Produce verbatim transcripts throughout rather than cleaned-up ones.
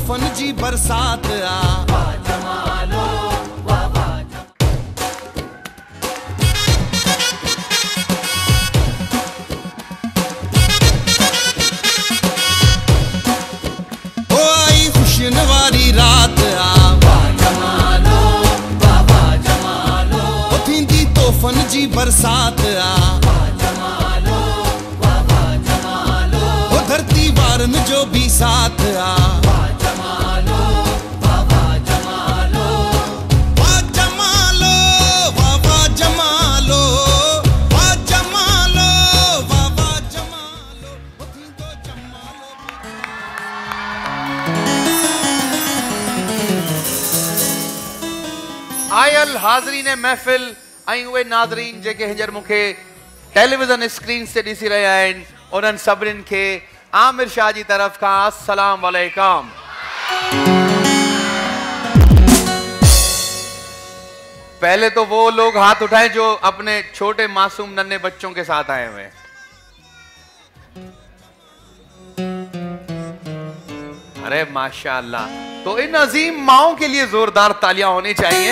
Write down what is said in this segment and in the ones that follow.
तोहफन जी बरसात आ जमालो ओ आई खुशनवारी रात आ जमालो बाबा जमालो ओ थींदी तोहफन जी बरसात आ जमालो बाबा जमालो ओ धरती वारन जो भी साथ आ जमालो बाबा जमालो वा जमालो बाबा जमालो वा जमालो बाबा जमालो ओ थींदो जमालो। आयल हाज़रीन महफ़िल ऐं उहे नाज़रीन जेके हींअर मूंखे टेलीविज़न स्क्रीन से ॾिसी रहिया आहिनि उन्हनि सभिनीनि खे आमिर शाह जी तरफ खां अस्सलाम वालेकुम। पहले तो वो लोग हाथ उठाएं जो अपने छोटे मासूम नन्हे बच्चों के साथ आए हुए हैं। अरे माशाअल्लाह, तो इन अजीम माओं के लिए जोरदार तालियां होनी चाहिए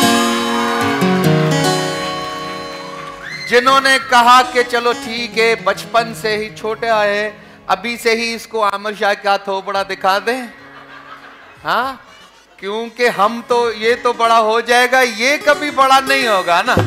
जिन्होंने कहा कि चलो ठीक है, बचपन से ही छोटे आए, अभी से ही इसको आमिर शाह का थोपड़ा दिखा दें। हाँ, क्योंकि हम तो ये तो बड़ा हो जाएगा, ये कभी बड़ा नहीं होगा ना।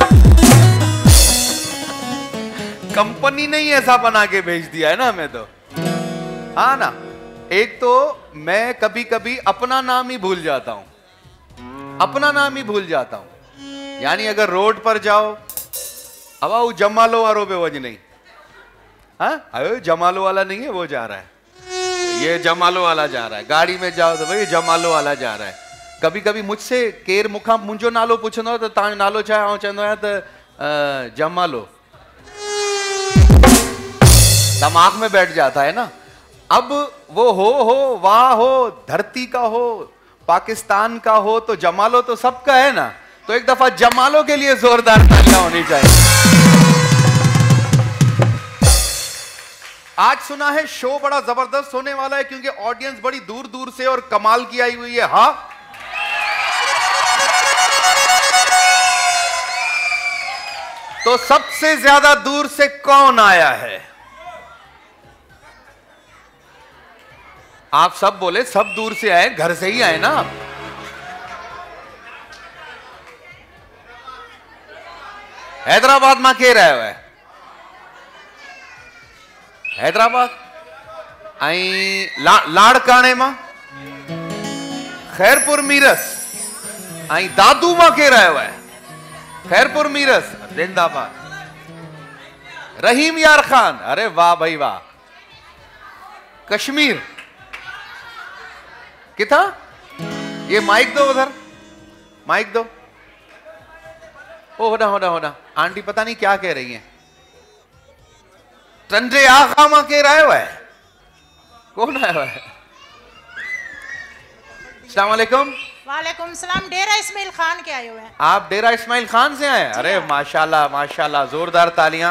कंपनी ने ही ऐसा बना के भेज दिया है ना हमें तो। हाँ ना, एक तो मैं कभी कभी अपना नाम ही भूल जाता हूं, अपना नाम ही भूल जाता हूं। यानी अगर रोड पर जाओ, अब वो जमालो वालों पे वज नहीं, हाँ अरे जमालो वाला नहीं है, वो जा रहा है, ये जमालो वाला जा रहा है। गाड़ी में जाओ तो भाई जमालो वाला जा रहा है। कभी कभी मुझसे केर मुखा मुंहिंजो नालो पुछंदो तो तव्हांजो नालो छा आहे, चवंदो आहियां त जमालो। दिमाग में बैठ जाता है ना। अब वो हो हो वाह हो, धरती का हो, पाकिस्तान का हो, तो जमालो तो सबका है ना। तो एक दफा जमालो के लिए जोरदार तालियां होनी चाहिए। आज सुना है शो बड़ा जबरदस्त होने वाला है क्योंकि ऑडियंस बड़ी दूर दूर से और कमाल की आई हुई है। हाँ, तो सबसे ज्यादा दूर से कौन आया है? आप सब बोले सब दूर से आए, घर से ही आए ना आप। हैदराबाद में के रहे हुए? हैदराबाद आई ला, लाड़काने में, खैरपुर मीरस आई दादू में के रहे हुए? खैरपुर मीरस जिंदाबाद। रहीम यार खान, अरे वाह भाई वाह। कश्मीर किथा? ये माइक दो उधर, माइक दो। ओ होना होना होना आंटी पता नहीं क्या कह रही हैं। टंडे आखा मां के आया हुआ है? कौन आया हुआ है? अस्सलाम वालेकुम। वालेकुम सलाम। डेरा इस्माइल खान के आए हुए हैं। आप डेरा इस्माइल खान से आए? अरे माशाल्लाह माशाल्लाह, जोरदार तालियां।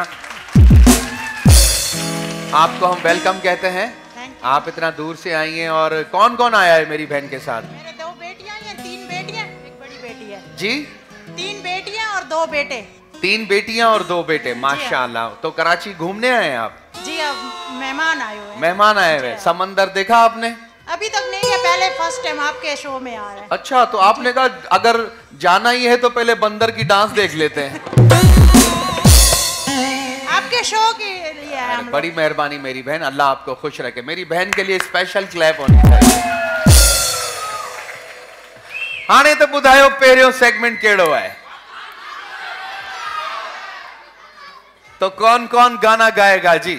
आपको हम वेलकम कहते हैं। आप इतना दूर से आई हैं। और कौन कौन आया है मेरी बहन के साथ? मेरे दो बेटियां हैं, तीन बेटियां, एक बड़ी बेटी है जी। तीन बेटियां और दो बेटे। तीन बेटियां और दो बेटे, माशाल्लाह। तो कराची घूमने आए हैं आप? जी, अब मेहमान आए हुए हैं। मेहमान आए हुए। समंदर देखा आपने? अभी तक नहीं है, पहले फर्स्ट टाइम आपके शो में आ रहा है। अच्छा, तो आपने कहा अगर जाना ही है तो पहले बंदर की डांस देख लेते हैं। आपके शो के लिए है हम। बड़ी मेहरबानी मेरी बहन, अल्लाह आपको खुश रखे। मेरी बहन के लिए स्पेशल क्लैप होनी चाहिए। हाणे तो बुधायो पहिरियों सेगमेंट केड़ो है? तो कौन कौन गाना गाएगा जी?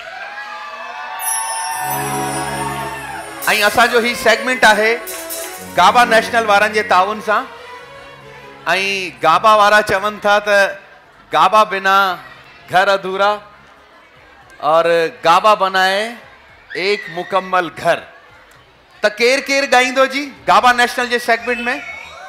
ऐं असांजो ही सेगमेंट आहे गाबा नेशनल वारनि जे ताउन सां। ऐं गाबा वारा चवनि था त गाबा बिना घर अधूरा और गाबा बनाए एक मुकम्मल घर। त केर केर गाइंदो जी गाबा नेशनल जे सेगमेंट में?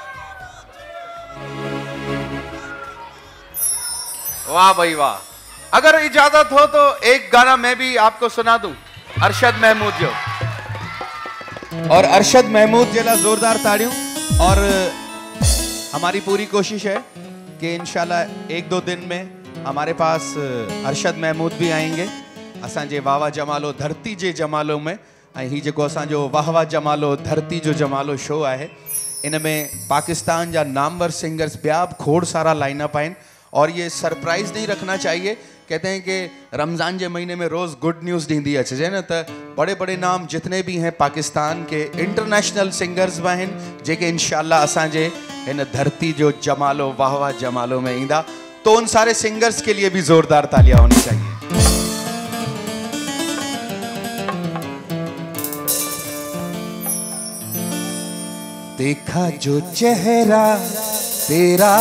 वाह भाई वाह। अगर इजाजत हो तो एक गाना मैं भी आपको सुना दूं, अरशद महमूद जो। और अरशद महमूद जेला जोरदार ताड़ियों। और हमारी पूरी कोशिश है कि इंशाल्लाह एक दो दिन में हमारे पास अरशद महमूद भी आएंगे असांजे वाह वाह जमालो धरती जे जमालो में। ही जो असांजो वाह वाह जमालो धरती जो जमालो शो है, इनमें पाकिस्तान जा नामवर सिंगर्स बिया खोड़ सारा लाइनअप आइन। और ये सरप्राइज नहीं रखना चाहिए, कहते हैं कि रमज़ान के महीने में रोज़ गुड न्यूज़ दी अचे न, तो बड़े बड़े नाम जितने भी हैं पाकिस्तान के इंटरनेशनल सिंगर्स भी हैं जेके इंशाल्लाह असांजे इन धरती जो जमालो वाह वाह जमालो में ईंदा। तो उन सारे सिंगर्स के लिए भी जोरदार तालियां होनी चाहिए। देखा जो चेहरा तेरा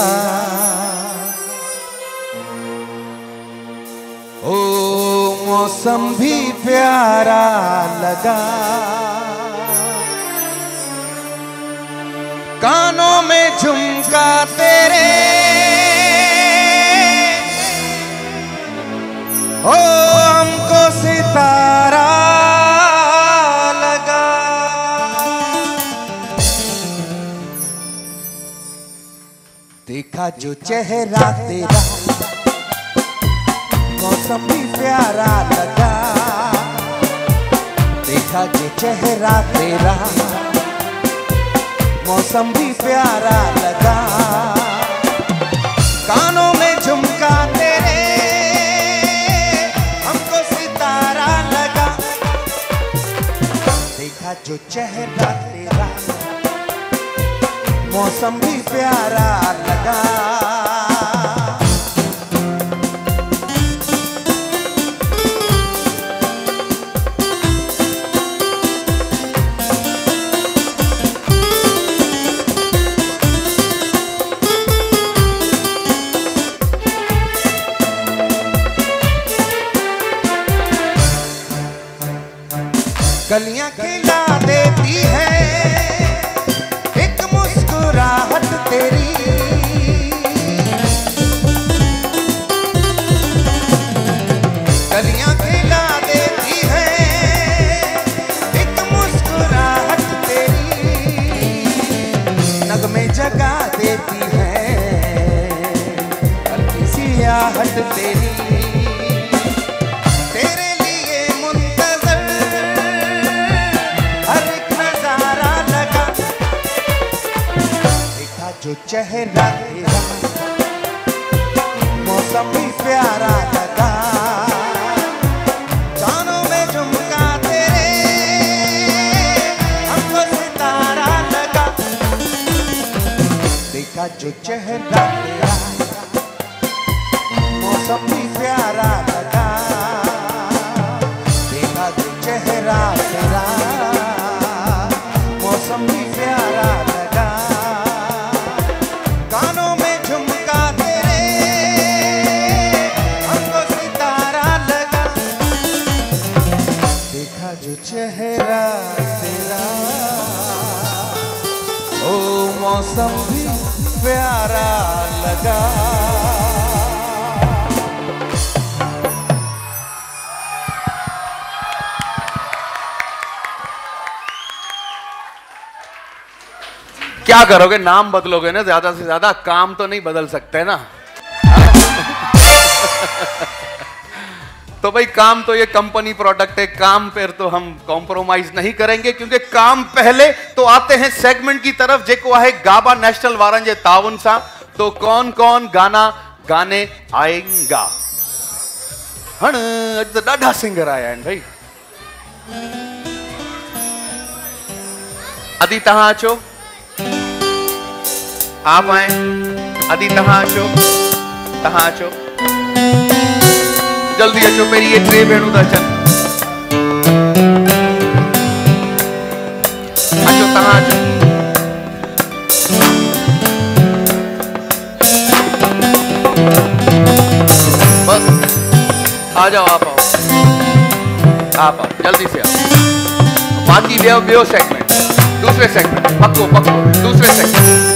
ओ मौसम भी प्यारा लगा, कानों में झुमका तेरे ओ हमको सितारा लगा। देखा जो चेहरा तेरा मौसम भी प्यारा लगा, देखा जो चेहरा तेरा मौसम भी प्यारा लगा, कानों में झुमका तेरे हमको सितारा लगा। देखा जो चेहरा तेरा मौसम भी प्यारा लगा। गलियां खिला देती है एक मुस्कुराहट तेरी, गलियां खिला देती है एक मुस्कुराहट तेरी, नगमे जगा देती है हल्की सी आहट तेरी। जो चेहरा तेरा मौसम भी प्यारा लगा, कानों में झुमका तेरे हमको सितारा लगा। देखा जो चेहरा तेरा मौसम भी प्यारा लगा, देखा जो चेहरा तेरा मौसम भी प्यारा लगा, कानों में झुमका तेरे हमको सितारा लगा। देखा जो चेहरा तेरा ओ मौसम भी प्यारा लगा। क्या करोगे, नाम बदलोगे ना, ज्यादा से ज्यादा काम तो नहीं बदल सकते ना। तो भाई काम तो ये कंपनी प्रोडक्ट है, काम पर तो हम कॉम्प्रोमाइज नहीं करेंगे, क्योंकि काम पहले। तो आते हैं सेगमेंट की तरफ जेको है गाबा नेशनल वारन जे ताउन सा। तो कौन कौन गाना गाने आएगा? हण अज तो ॾाढा सिंगर आया आहिनि भाई। अदी तहां अचो, आप आए। अदी तहां अचो, तहां अचो, जल्दी अचो, पहिरीं ये टे भेणूं था अचनि। अचो, तहां अचो। बस आ जाओ, आप आओ, आप आओ, जल्दी से आओ। बाकी वे वे सेगमेंट, दूसरे सेगमेंट, पक्को पक्को दूसरे सेगमेंट।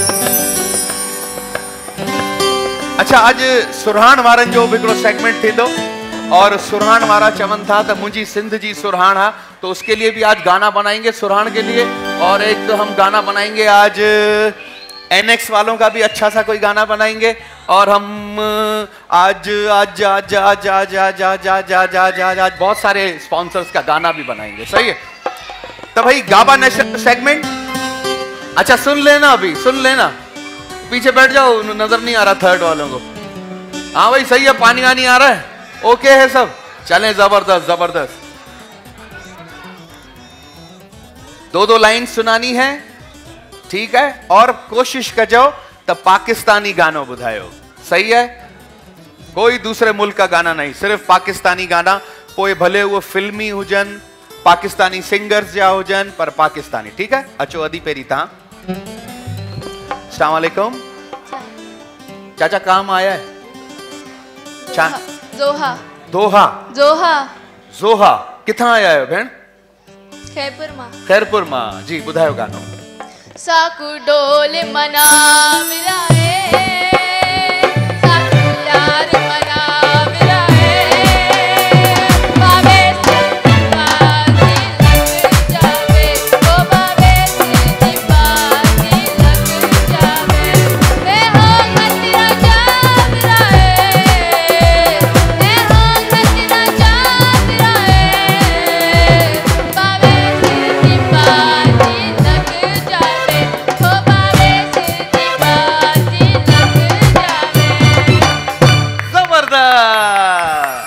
अच्छा, आज सुरहान वारन जो भी हिकिड़ो सेगमेंट थींदो, और सुरहान वारा चमन था तो मुझी सिंध जी सुरहान है, तो उसके लिए भी आज गाना बनाएंगे सुरहान के लिए। और एक तो हम गाना बनाएंगे आज एनएक्स वालों का भी अच्छा सा कोई गाना बनाएंगे। और हम आज आज आज आज आज आज आज आज आज आज आज आज बहुत सारे स्पॉन्सर्स का गाना भी बनाएंगे। सही है, तो भाई गाबा नेशनल सेगमेंट। अच्छा सुन लेना, अभी सुन लेना, पीछे बैठ जाओ, नजर नहीं आ रहा थर्ड वालों को। हाँ भाई सही है, पानी वानी आ रहा है, ओके है सब, चलें जबरदस्त जबरदस्त। दो दो लाइन सुनानी है, ठीक है, और कोशिश कजो तो पाकिस्तानी गानो बुधायो। सही है, कोई दूसरे मुल्क का गाना नहीं, सिर्फ पाकिस्तानी गाना। पोए भले वो फिल्मी हुजन, पाकिस्तानी सिंगर्स जा हुजन, पर पाकिस्तानी। ठीक है, अचो अदी पेरी ता। अस्सलाम वालेकुम चाचा, काम आया है चा... जोहा दोहा जोहा जोहा किथा आया है भेण? खैरपुर मां। खैरपुर मां जी, बुधायो गानो। साकू डोल मना विराए, साकू यार मना विराए, बाबे सिंधी बाजी लग जावे, ओ बाबे सिंधी बाजी लग जावे, मैं हो खतरा जा विराए, मैं हो खतरा जा विराए, बाबे सिंधी बाजी लग जावे, ओ बाबे सिंधी बाजी लग जावे। जबरदस्त,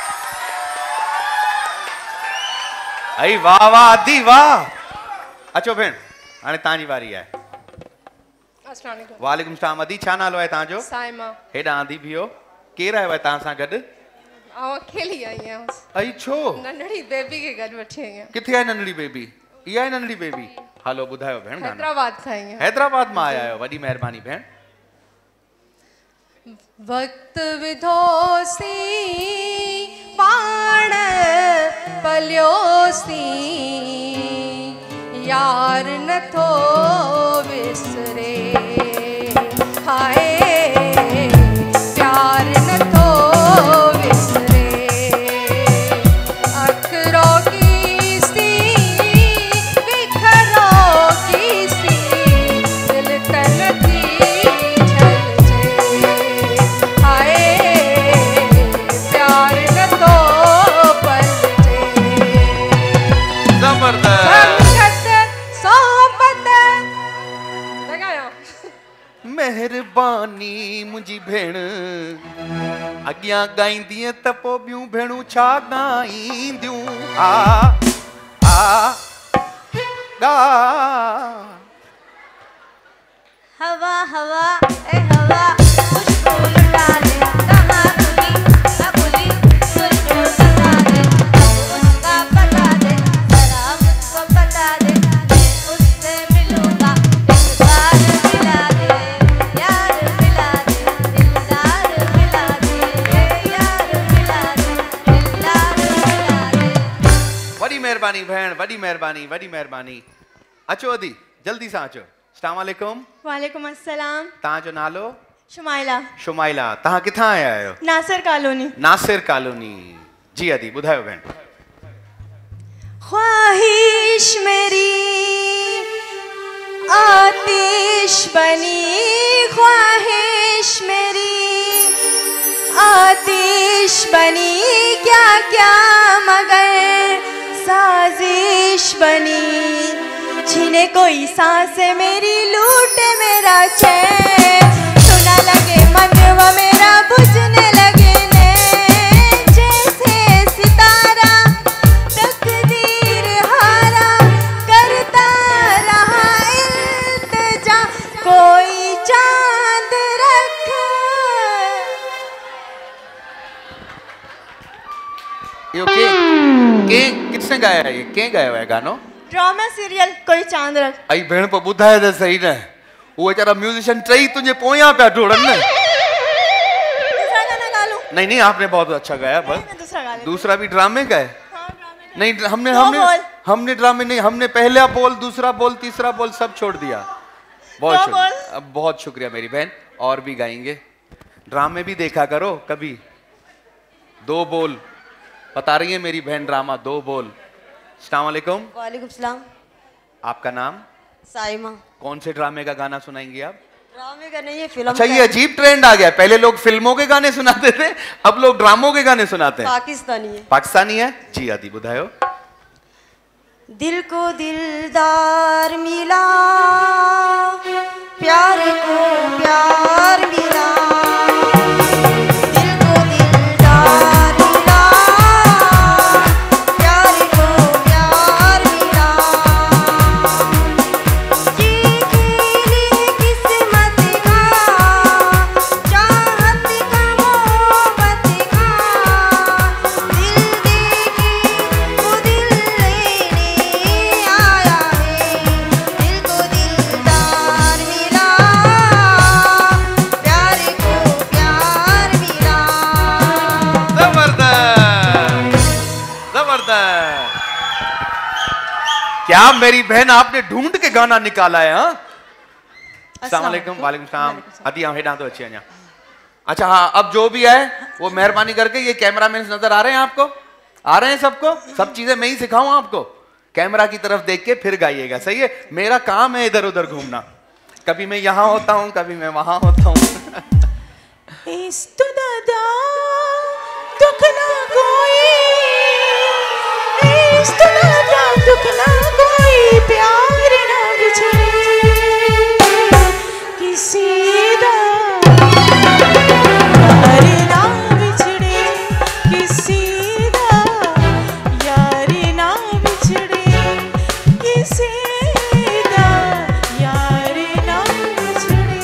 आई वाह वाह दी वाह। अचो भेण, हाणे तव्हांजी वारी आहे। अस्सलाम वालेकुम। वालेकुम सलाम। अदी छा नालो आहे तव्हांजो? साइमा। हेॾां आंदी बीहो, केरु आयो आहे तव्हां सां गॾु? आउं अकेली आई आहियां। अई छो? नंढड़ी बेबी खे गॾु वठी आई आहियां। किथे आहे नंढड़ी बेबी? इहा आहे नंढड़ी बेबी। हलो ॿुधायो भेण गानो। हैदराबाद खां आई आहियां। हैदराबाद मां आया आहियो, वॾी महिरबानी भेण। वक्त विधोसी पाण पलियोसी, यार नथो विसरे, हाय प्यार नथो विसरे, अखरो की सी बिखरो की सी, दिल तन थी छलजे, हाय प्यार नथो पलजे, जबरदस्त। संगत सोहबत लगायो। मेहरबानी मुंहिंजी भेण, अॻियां ॻाईंदीअ त पोइ ॿियूं भेणूं छा ॻाईंदियूं। आ आ गा हवा हवा ए हवा खुशबू लुटा दे, कहाँ खुली ना खुली खुशबू लुटा दे, उसका पता दे जरा मुझको बता दे, मैं उससे मिलूंगा एक बार मिला दे, यार मिला दे, दिलदार मिला दे, यार मिला दे, दिलदार मिला दे। वॾी महिरबानी भेण, वॾी महिरबानी, वॾी महिरबानी। अचो अदी, जल्दी सां अचो। अस्सलाम वालेकुम। वालेकुम अस्सलाम। तव्हांजो नालो? शुमाइला। शुमाइला। तव्हां किथां आया आहियो? नासिर कॉलोनी। नासिर कॉलोनी जी। अदी ॿुधायो भेण। ख्वाहिश मेरी आतिश बनी, ख्वाहिश मेरी आतिश बनी, क्या क्या मगर साजिश बनी, छीने कोई सांस मेरी, लूटे मेरा चैन, सुना लगे मन वो मेरा, बुझने लगे नैन, जैसे सितारा तकदीर हारा, करता रहा इल्तिजा, कोई चांद रख। यो के के किसने गाया है? ये के गाया हुआ है गानो? ड्रामा सीरियल कोई चांद रख। आई भेण पोइ ॿुधाए त सही न, उहे वीचारा म्यूजिशियन टई तुझे पोयां पिया ढोड़न न। दूसरा गाना गा लूं? नहीं नहीं, आपने बहुत अच्छा गाया, बस मैं दूसरा गा लेती दूसरा भी ड्रामे का है। हाँ, ड्रामे का। नहीं हमने दो हमने बोल। हमने ड्रामे नहीं, हमने पहला बोल, दूसरा बोल, तीसरा बोल सब छोड़ दिया। बहुत दो शुक्रिया, बोल। अब बहुत शुक्रिया मेरी बहन। और भी गाएंगे, ड्रामे भी देखा करो कभी, दो बोल बता रही है मेरी बहन रामा, दो बोल। अस्सलाम वालेकुम। वालेकुम सलाम। आपका नाम? साइमा। कौन से ड्रामे का गाना सुनाएंगी आप? ड्रामे का नहीं है, फिल्म अच्छा, का ये है। अजीब ट्रेंड आ गया, पहले लोग फिल्मों के गाने सुनाते थे, अब लोग ड्रामों के गाने सुनाते हैं। पाकिस्तानी है। पाकिस्तानी है जी? आदि बुधायो। दिल को दिलदार मिला, प्यार को प्यार मिला, दिल को दिलदार मिला, प्यार को प्यार मिला, ये खेल है किस्मत का, चाहत का मोहब्बत का, दिल देके वो दिल लेने आया है, दिल को दिलदार मिला, प्यार को प्यार मिला। जबरदस्त, जबरदस्त। क्या मेरी बहन आपने ढूंढ के गाना निकाला है? हाँ, अस्सलाम वालेकुम। वालेकुम सलाम। अदी हम हेडा तो अच्छी हैं। अच्छा हाँ, अब जो भी है वो मेहरबानी करके, ये कैमरामैन नजर आ रहे हैं आपको? आ रहे हैं सबको? सब चीजें मैं ही सिखाऊं आपको? कैमरा की तरफ देख के फिर गाइएगा, सही है? मेरा काम है इधर उधर घूमना, कभी मैं यहां होता हूं, कभी मैं वहां होता हूं। इस्तु दादा दुख ना कोई, इस्तु दादा दुख ना कोई, प्यार ना बिछड़े किसी दा, प्यार ना बिछड़े किसी दा, यार ना बिछड़े किसी दा, यार ना बिछड़े,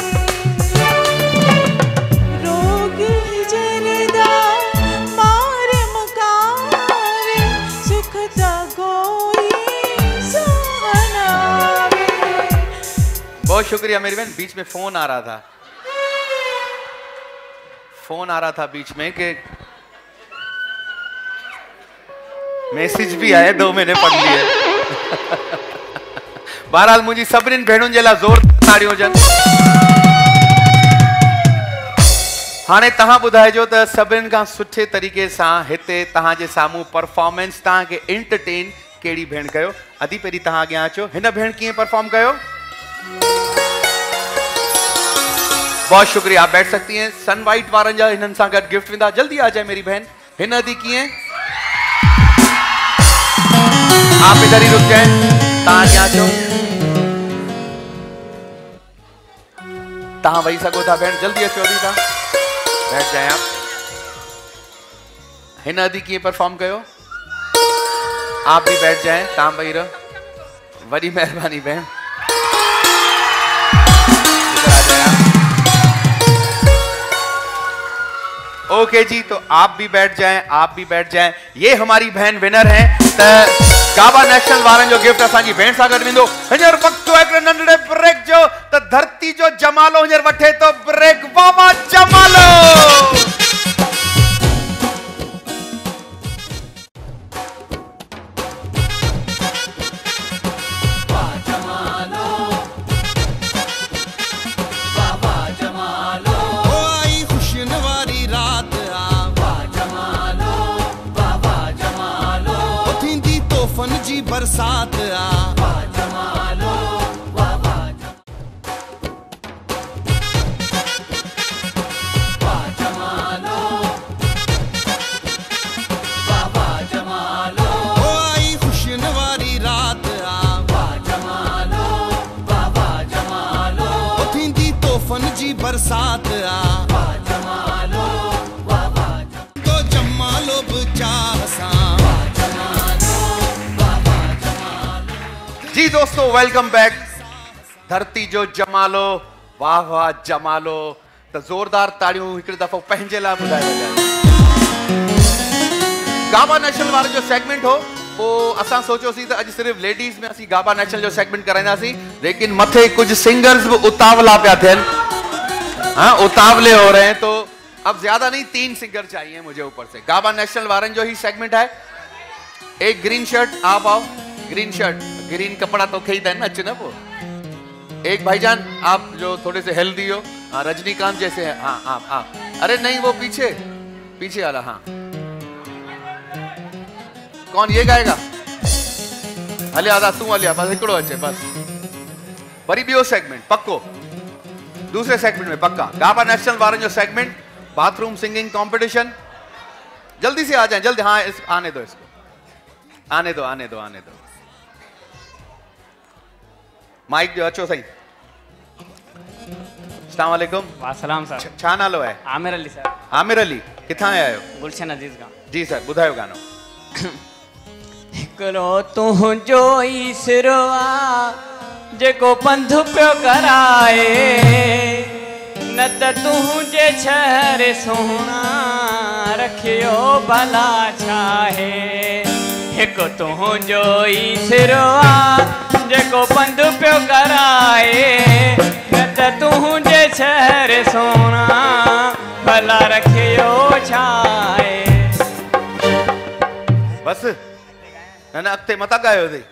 रोग ही जनदा मार मुकावे, सुख दा कोई सहनावे। बहुत शुक्रिया मेरी बहन। बीच में फोन आ रहा था, फोन आ रहा था बीच में कि मैसेज भी आए, दो मैंने पढ़ लिए। बहरहाल मुझी सभिनीनि भेणुनि जे लाइ ज़ोर ताड़ियूं हुजनि। हाणे तव्हां ॿुधाइजो त सभिनीनि खां सुठे तरीक़े सां हिते तव्हांजे साम्हूं परफॉर्मेंस तव्हांखे एंटरटेन कहिड़ी भेण कयो? अदी पहिरीं तव्हां अॻियां अचो, हिन भेण कीअं परफॉर्म कयो? बहुत शुक्रिया, आप बैठ सकती हैं। सन वाइट वारन जा हिनन सां गॾु गिफ्ट वेंदा। जल्दी आ जाए मेरी बहन। हिन अदी कीअं? आप इधर ही रुक जाए, तव्हां अॻियां अचो, तव्हां वेही सघो था भेण, जल्दी अचो अदी, तव्हां बैठ जाए आप। हिन अदी कीअं परफॉर्म कयो? आप भी बैठ जाए, तव्हां वेही रहो। वॾी महिरबानी भेण, इधर आ जाए आप। ओके जी, तो आप भी बैठ जाएं, आप भी बैठ जाएं। ये हमारी बहन विनर हैं। त गाबा नेशनल वारन जो गिफ्ट असांजी भेण सां गॾु वेंदो। हींअर वक़्तु आहे हिकिड़े नंढड़े ब्रेक जो, त धरती जो जमालो हींअर वठे तो ब्रेक। वाह वाह जमालो। ओ आई खुशनवारी रात आ, ओ थींदी तोहफ़न जी बरसात आ, ओ आई खुशनवारी रात आ, ओ थींदी तोहफ़न जी बरसात आ, तो जमालो चाह सां। जी दोस्तों, वेलकम बैक। धरती जो जमालो, वाह वाह जमालो। तो जोरदार ताड़ियों हिकिड़ी दफ़ो पंहिंजे लाइ ॿुधाए वञे। गाबा नेशनल वारो जो सेगमेंट हो, वो असां सोचियोसीं त अॼु सिर्फ़ लेडीज़ में असीं गाबा नेशनल जो सेगमेंट कराईंदासीं, लेकिन मथे कुछ सिंगर्स भी उतावला पिया थियनि। हाँ, उतावले हो रहे हैं, तो अब ज्यादा नहीं, तीन सिंगर चाहिए मुझे ऊपर से। गाबा नेशनल वारन जो ही सेगमेंट है। एक ग्रीन शर्ट, आप आओ। ग्रीन शर्ट, ग्रीन कपड़ा तो खरीदा है ना, अच्छे ना वो। एक भाईजान आप जो थोड़े से हेल्दी हो, हाँ रजनीकांत जैसे है, हाँ आप आप अरे नहीं वो पीछे पीछे वाला, हाँ कौन ये गाएगा? हले आदा तू हलिया बस हिकिड़ो अचे बस। वरी ॿियो सेगमेंट पक्को, दूसरे सेगमेंट में पक्का गाबा नेशनल वारनि जो सेगमेंट, बाथरूम सिंगिंग कंपटीशन। जल्दी से आ जाए, जल्दी। हाँ इस, आने दो इसको, आने दो आने दो आने दो। माइक जो अचो सही। अस्सलाम वालेकुम। वासलाम सर। छा नालो है? आमिर अली सर। आमिर अली, किथां आया आहियो? गुलशन अजीज का। जी सर, ॿुधायो गानो। हिकिड़ो तुंहिंजो ई सिरो आ जेको पंध पियो कराए, न त तुंहिंजे शहर सोना रखियो भला छाहे। हिकु तुंहिंजो ई सिरो आ जेको पंध पियो कराए, न त तुंहिंजे शहर सोना भला रखियो छाहे। बस न न अॻिते मता गायो अथई,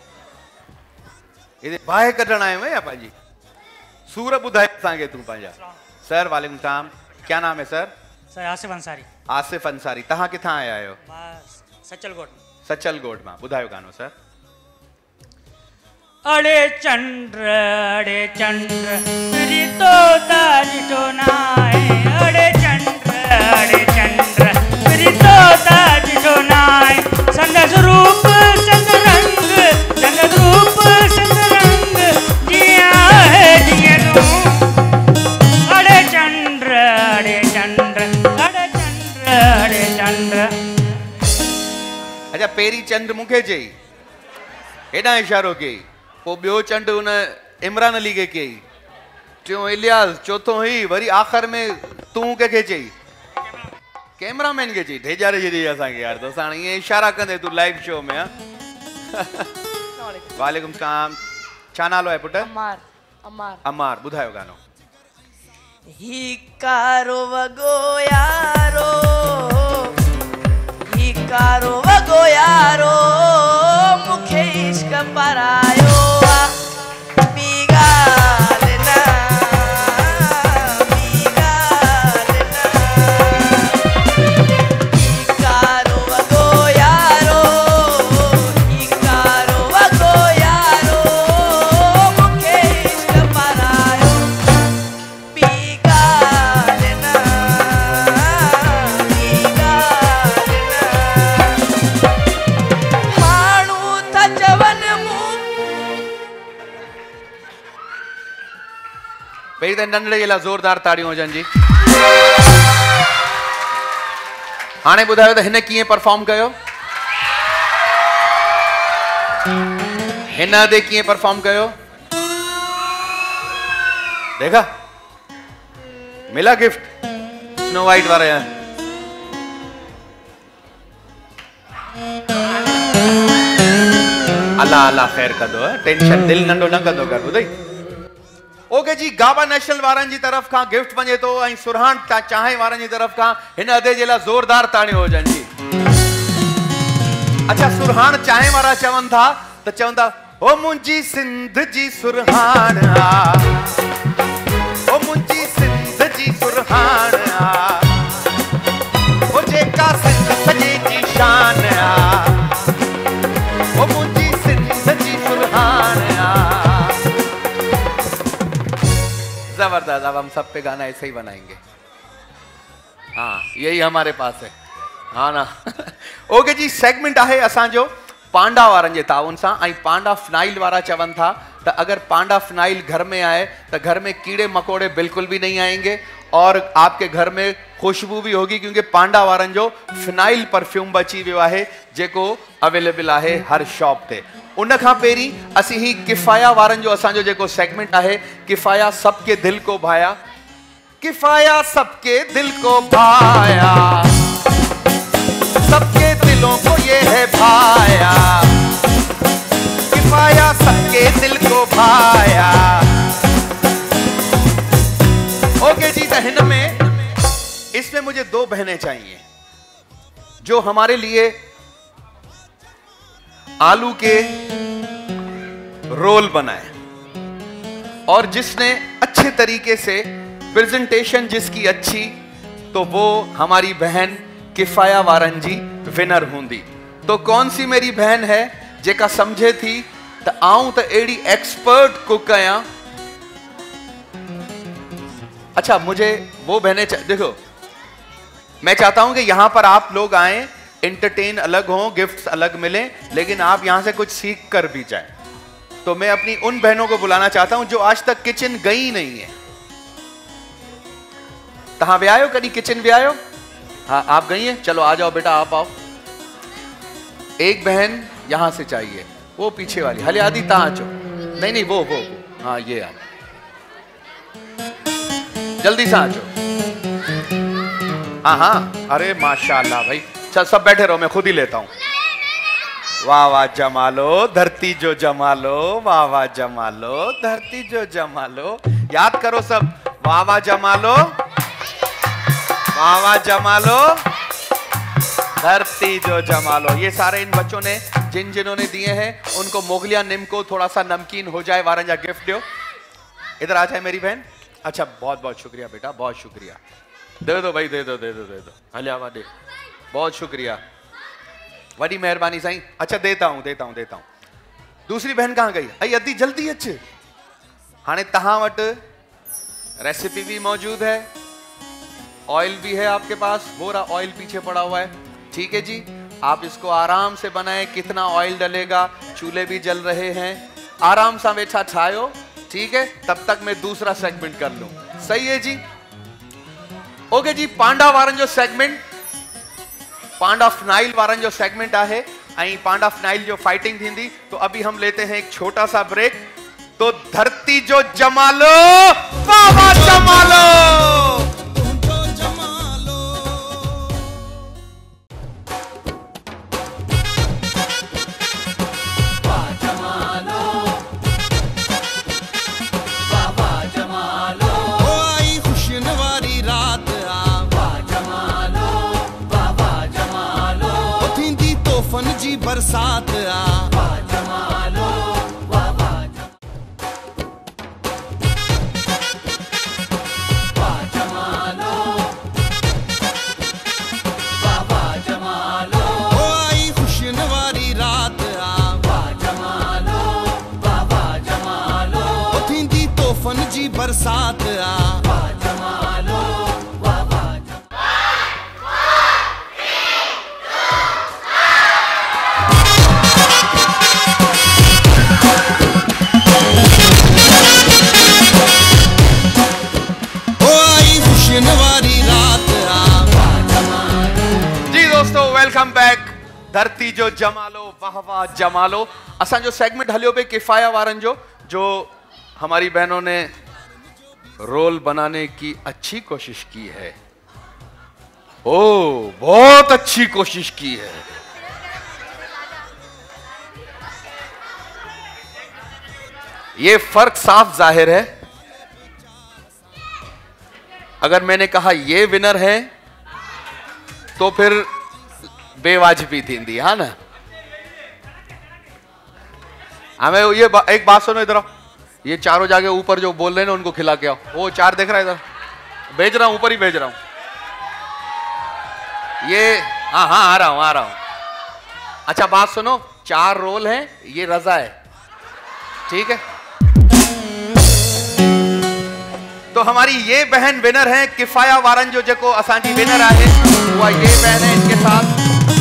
हेॾे बाहि कढण आयो या पंहिंजी सूर ॿुधाए असांखे तूं पंहिंजा। सर वालेकुम सलाम, क्या नाम है सर? सर आसिफ अंसारी। आसिफ अंसारी, तव्हां किथां आया आहियो? सचलगोट। सचलगोट मां। ॿुधायो गानो सर। अड़े चंद्र अड़े चंद्र रितो तारितो नाए, अड़े चंद्र अड़े चंद्र रितो तारितो नाए। संदस रूप संद रंग, संद रूप संद रंग, जिया है जिया तू। अड़े चंद्र अड़े चंद्र अड़े चंद्र अड़े चंद्र। अच्छा पहिरीं चंड मूंखे चई, हेॾां इशारो कई, पोइ ॿियो चंड हुन इमरान अली खे कई, टियों इलियास, चौथों ही, वरी आख़िर में तूं कंहिंखे चई? कैमरामैन खे चई। ढेजारे छॾी असांखे यार, दोस्त हाणे ईअं इशारा कंदे तूं लाइव शो में। वालेकुम सलाम। छा नालो आहे पुट? अमार। अमार। अमार, ॿुधायो गानो। ही कारो वगो यारो, ही कारो वगो यारो, मुखे इश्क परायो आ, ॿी ॻाल्हि न, ॿी ॻाल्हि न। ही कारो वगो यारो, ही कारो वगो यारो, मुखे इश्क परायो, ॿी ॻाल्हि न, ॿी ॻाल्हि न। माण्हू था चवनि मूं पहिरीं त नंढड़े जे लाइ ज़ोरदार ताड़ियूं हुजनि जी। हाणे ॿुधायो त हिन कीअं परफॉर्म कयो? हिन ते कीअं परफॉर्म कयो? देखा मिला गिफ्ट स्नो वाइट वारे यहाँ। अल्लाह अल्लाह खैर कंदो, टेंशन दिल नंढो न कंदो कर ॿुधई। ओके जी, गाबा नेशनल वारनि जी तरफ़ खां गिफ्ट वञे थो, ऐं सुरहान चाहे वारनि जी तरफ़ खां हिन अदे जे लाइ ज़ोरदार ताड़ियूं हुजनि जी। अच्छा, सुरहान चाहे वारा चवनि था त चवनि था, ओ मुंहिंजी सिंध जी सुरहान आ, ओ मुंहिंजी सिंध जी सुरहान आ, ओ जेका सिंध सॼे जी शान आ, ओ मुंहिंजी सिंध जी सुरहान आ। जबरदस्त, अब हम सब पे गाना ऐसे ही बनाएंगे। हाँ, यही हमारे पास है। हाँ ना। ओके जी, सेगमेंट आहे असांजो पांडा वारनि जे ताउन सां, ऐं पांडा फिनाइल वारा चवनि था त अगर पांडा फिनाइल घर में आए तो घर में कीड़े मकोड़े बिल्कुल भी नहीं आएंगे और आपके घर में खुशबू भी होगी, क्योंकि पांडा वारनि जो फिनाइल परफ्यूम अची वियो आहे जेको अवेलेबल आहे हर शॉप ते। उन खां पहिरीं असीं ही किफ़ाया वारनि जो असांजो जेको सेगमेंट आहे, किफ़ाया सबके दिल को भाया, किफ़ाया सबके दिल को भाया, सबके दिलों को ये है भाया, किफ़ाया सबके दिल को भाया। ओके जी, तो हिन में इसमें मुझे दो बहनें चाहिए जो हमारे लिए आलू के रोल बनाए और जिसने अच्छे तरीके से प्रेजेंटेशन जिसकी अच्छी, तो वो हमारी बहन किफ़ाया वारन जी विनर होंगी। तो कौन सी मेरी बहन है जेका समझे थी तो आऊं तो एडी एक्सपर्ट को कया। अच्छा, मुझे वो बहनें देखो, मैं चाहता हूं कि यहां पर आप लोग आए, एंटरटेन अलग हो, गिफ्ट्स अलग मिले, लेकिन आप यहां से कुछ सीख कर भी जाए। तो मैं अपनी उन बहनों को बुलाना चाहता हूं जो आज तक किचन गई नहीं है। कहां भी आयो, कभी किचन भी आयो? हाँ, आप गई हैं, चलो आ जाओ बेटा, आप आओ। एक बहन यहां से चाहिए, वो पीछे वाली हले आदि ता आचो। नहीं नहीं, वो वो, वो। हाँ ये आ, जल्दी से आचो। हाँ हाँ, अरे माशाल्लाह भाई, चल सब बैठे रहो, मैं खुद ही लेता हूं। वाह वाह जमालो, धरती जो जमालो, वाह वाह जमालो, धरती जो जमालो। याद करो सब, वाह वाह जमालो, वाह वाह जमालो, धरती जो जमालो। ये सारे इन बच्चों ने जिन जिन्होंने दिए हैं उनको मोगलिया निम को थोड़ा सा नमकीन हो जाए वारंजा गिफ्ट दो। इधर आ जाए मेरी बहन। अच्छा, बहुत बहुत शुक्रिया बेटा, बहुत शुक्रिया। दे दो भाई, दे दो दे दो दे दो, हलियावा दे, बहुत शुक्रिया, बड़ी मेहरबानी साईं। अच्छा देता हूं देता हूं देता हूं। दूसरी बहन कहां गई? अई अद्दी जल्दी अच्छे। हाने तहां वट रेसिपी भी मौजूद है, ऑयल भी है आपके पास, वो रहा ऑयल पीछे पड़ा हुआ है। ठीक है जी, आप इसको आराम से बनाएं। कितना ऑयल डलेगा, चूल्हे भी जल रहे हैं, आराम से वेठा छायो। ठीक है, तब तक मैं दूसरा सेगमेंट कर लूं। सही है जी, ओके जी। पांडा वारन जो सेगमेंट, पांडा फाइनल वारन जो सेगमेंट है, आई पांडा फाइनल जो फाइटिंग थी, तो अभी हम लेते हैं एक छोटा सा ब्रेक। तो धरती जो जमालो, बाबा जमालो। जी बरसात आ, वाह जमालो, वाह वाह वाह जमालो, वाह वाह जमालो। ओ आई खुशनवारी रात आ, वाह जमालो, वाह वाह जमालो। ओ थींदी तोफन जी बरसात आ, वाह जमालो, वाह वाह। जी दोस्तों, वेलकम बैक। धरती जो जमालो, वाह वाह जमालो। असा जो सेगमेंट हलियो पे किफाया वारन जो जो हमारी बहनों ने रोल बनाने की अच्छी कोशिश की है। ओ, बहुत अच्छी कोशिश की है। ये फर्क साफ जाहिर है। अगर मैंने कहा ये विनर है तो फिर बेवाजिबी थी, हाँ ना। हमें ये बा, एक बात सुनो, इधर आओ। ये चारों जाके ऊपर जो बोल रहे हैं ना उनको खिला के आओ। वो चार देख रहा है, इधर भेज रहा हूं, ऊपर ही भेज रहा हूं। ये हाँ हाँ आ रहा हूं आ रहा हूं। अच्छा बात सुनो, चार रोल हैं, ये रजा है, ठीक है। तो हमारी ये बहन विनर है किफाया वारन जो जेको असांजी विनर है, वो ये बहन है। इनके साथ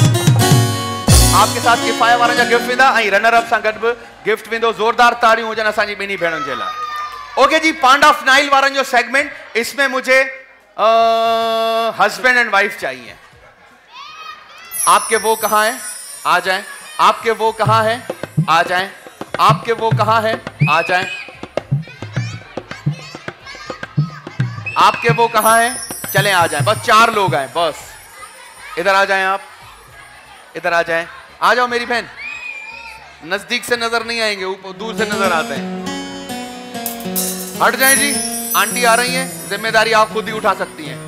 आपके साथ किफाया वारन जा गिफ्ट वेंदा ऐं रनर अप सां गॾु गिफ्ट वेंदो। ज़ोरदार ताड़ियूं हुजनि असांजी ॿिन्ही भेणुनि जे लाइ। ओके जी, पांडा फाइनल वारन जो सेगमेंट, इसमें मुझे हस्बैंड एंड वाइफ चाहिए। आपके वो कहां हैं? आ जाएं। आपके वो कहां हैं? आ जाएं। आपके वो कहां हैं? आ जाएं। आपके वो कहां हैं? चलें आ जाएं। बस चार लोग आए, बस इधर आ जाएं। आप इधर आ जाएं। आ जाओ मेरी बहन। नजदीक से नजर नहीं आएंगे, ऊपर दूर से नजर आते हैं। हट जाएं जी, आंटी आ रही हैं, जिम्मेदारी आप खुद ही उठा सकती हैं।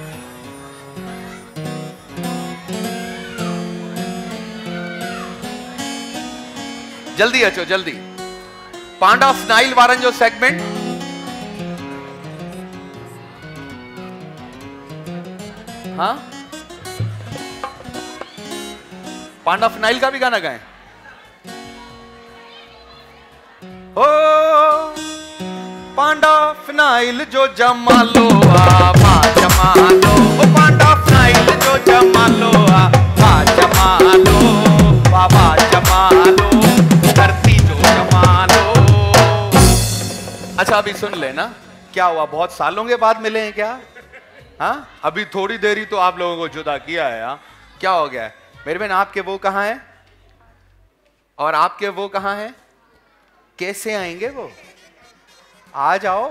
जल्दी अचो जल्दी। पांडा फाइनल वारन जो सेगमेंट, हाँ पांडा फिनाइल का भी गाना गाएं। ओ पांडा फिनाइल जो जमा लो आ जमा लो, ओ पांडा फिनाइल जो जमा लो आ जमा लो, बाबा जमा लो, धरती जो जमा लो। अच्छा अभी सुन लेना, क्या हुआ बहुत सालों के बाद मिले हैं क्या? हाँ अभी थोड़ी देर ही तो आप लोगों को जुदा किया है। हाँ क्या हो गया है मेरे बहन? आपके वो कहाँ हैं और आपके वो कहाँ हैं? कैसे आएंगे वो? आ जाओ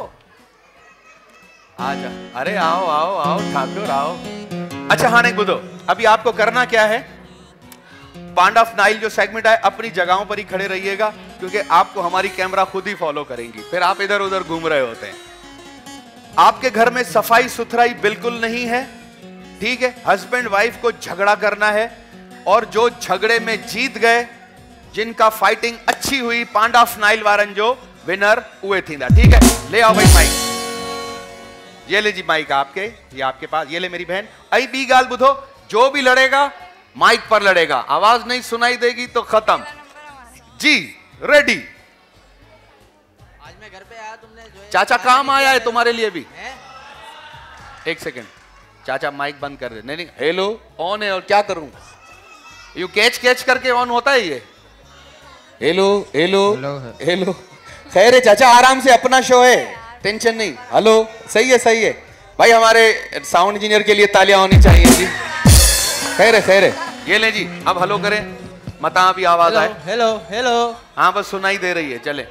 आ जाओ, अरे आओ आओ आओ ठाकुर आओ। अच्छा हाँ नहीं बुधो, अभी आपको करना क्या है? पांडा फिनाइल जो सेगमेंट है अपनी जगहों पर ही खड़े रहिएगा, क्योंकि आपको हमारी कैमरा खुद ही फॉलो करेंगी, फिर आप इधर उधर घूम रहे होते हैं। आपके घर में सफाई सुथराई बिल्कुल नहीं है, ठीक है? हस्बैंड वाइफ को झगड़ा करना है, और जो झगड़े में जीत गए, जिनका फाइटिंग अच्छी हुई, पांडा फिनाइल वारन जो विनर हुए थी ना, ठीक है? ले आओ भाई माइक, ये ले जी माइक आपके, ये आपके पास, ये ले मेरी बहन। आई बी गाल बुधो, जो भी लड़ेगा माइक पर लड़ेगा, आवाज नहीं सुनाई देगी तो खत्म जी। रेडी? आज मैं घर पे आया, तुमने जो चाचा काम आया है तुम्हारे लिए भी। एक सेकेंड चाचा माइक बंद कर दे। नहीं नहीं हेलो ऑन है, और क्या करूं? यू कैच कैच करके ऑन होता है ये। हेलो हेलो हेलो, खैर है चाचा, आराम से, अपना शो है, टेंशन नहीं। हेलो सही है सही है भाई, हमारे साउंड इंजीनियर के लिए तालियां होनी चाहिए जी। खैर है खैर है, ये ले जी, अब हेलो करें, मता अभी आवाज आए। हेलो हेलो, हाँ बस सुनाई दे रही है, चले।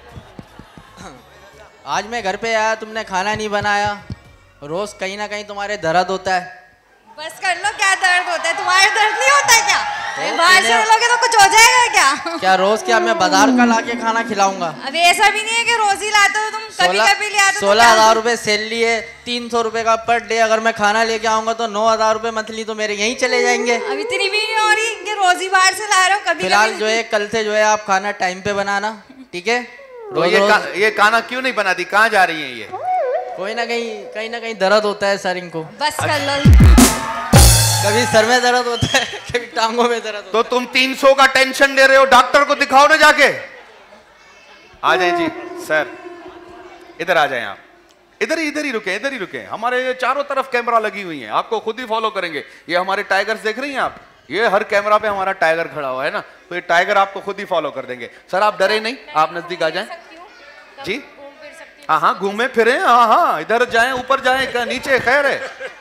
आज मैं घर पे आया, तुमने खाना नहीं बनाया, रोज कहीं ना कहीं तुम्हारे दर्द होता है। बस कर लो, क्या दर्द होता है? तुम्हारे दर्द नहीं होता है क्या? तो बाहर से लोगे तो कुछ हो जाएगा क्या? क्या रोज क्या मैं बाजार का लाके खाना खिलाऊंगा? अभी ऐसा भी नहीं है कि रोज ही लाते हो तुम, कभी कभी ले आते हो। सोलह हजार रुपए सैलरी है, तीन सौ रुपए का पर डे, अगर मैं खाना लेके आऊंगा तो नौ हजार रुपए मंथली तो मेरे यहीं चले जाएंगे। अभी इतनी भी नहीं हो रही कि रोज ही बाहर से ला रहे हो? कभी फिलहाल जो है कल से जो है आप खाना टाइम पे बनाना, ठीक है? तो ये का, ये खाना क्यों नहीं बनाती? कहाँ जा रही है ये? कोई ना कहीं कहीं ना कहीं दर्द होता है सर इनको। बस कर लो। कभी सर में दर्द होता है, कभी टांगों में दर्द होता तो तुम तीन सौ का टेंशन ले रहे हो, डॉक्टर को दिखाओ ना जाके। आ जाए जी सर, इधर आ जाए आप, इधर ही इधर ही रुके, इधर ही रुके। हमारे चारों तरफ कैमरा लगी हुई है, आपको खुद ही फॉलो करेंगे। ये हमारे टाइगर्स देख रही हैं आप, ये हर कैमरा पे हमारा टाइगर खड़ा हुआ है ना, तो ये टाइगर आपको खुद ही फॉलो कर देंगे। सर आप डरे नहीं, आप नजदीक आ जाएं जी। हाँ हाँ घूमे फिरे, हाँ हाँ इधर जाएं, ऊपर जाएं, नीचे, खैर है।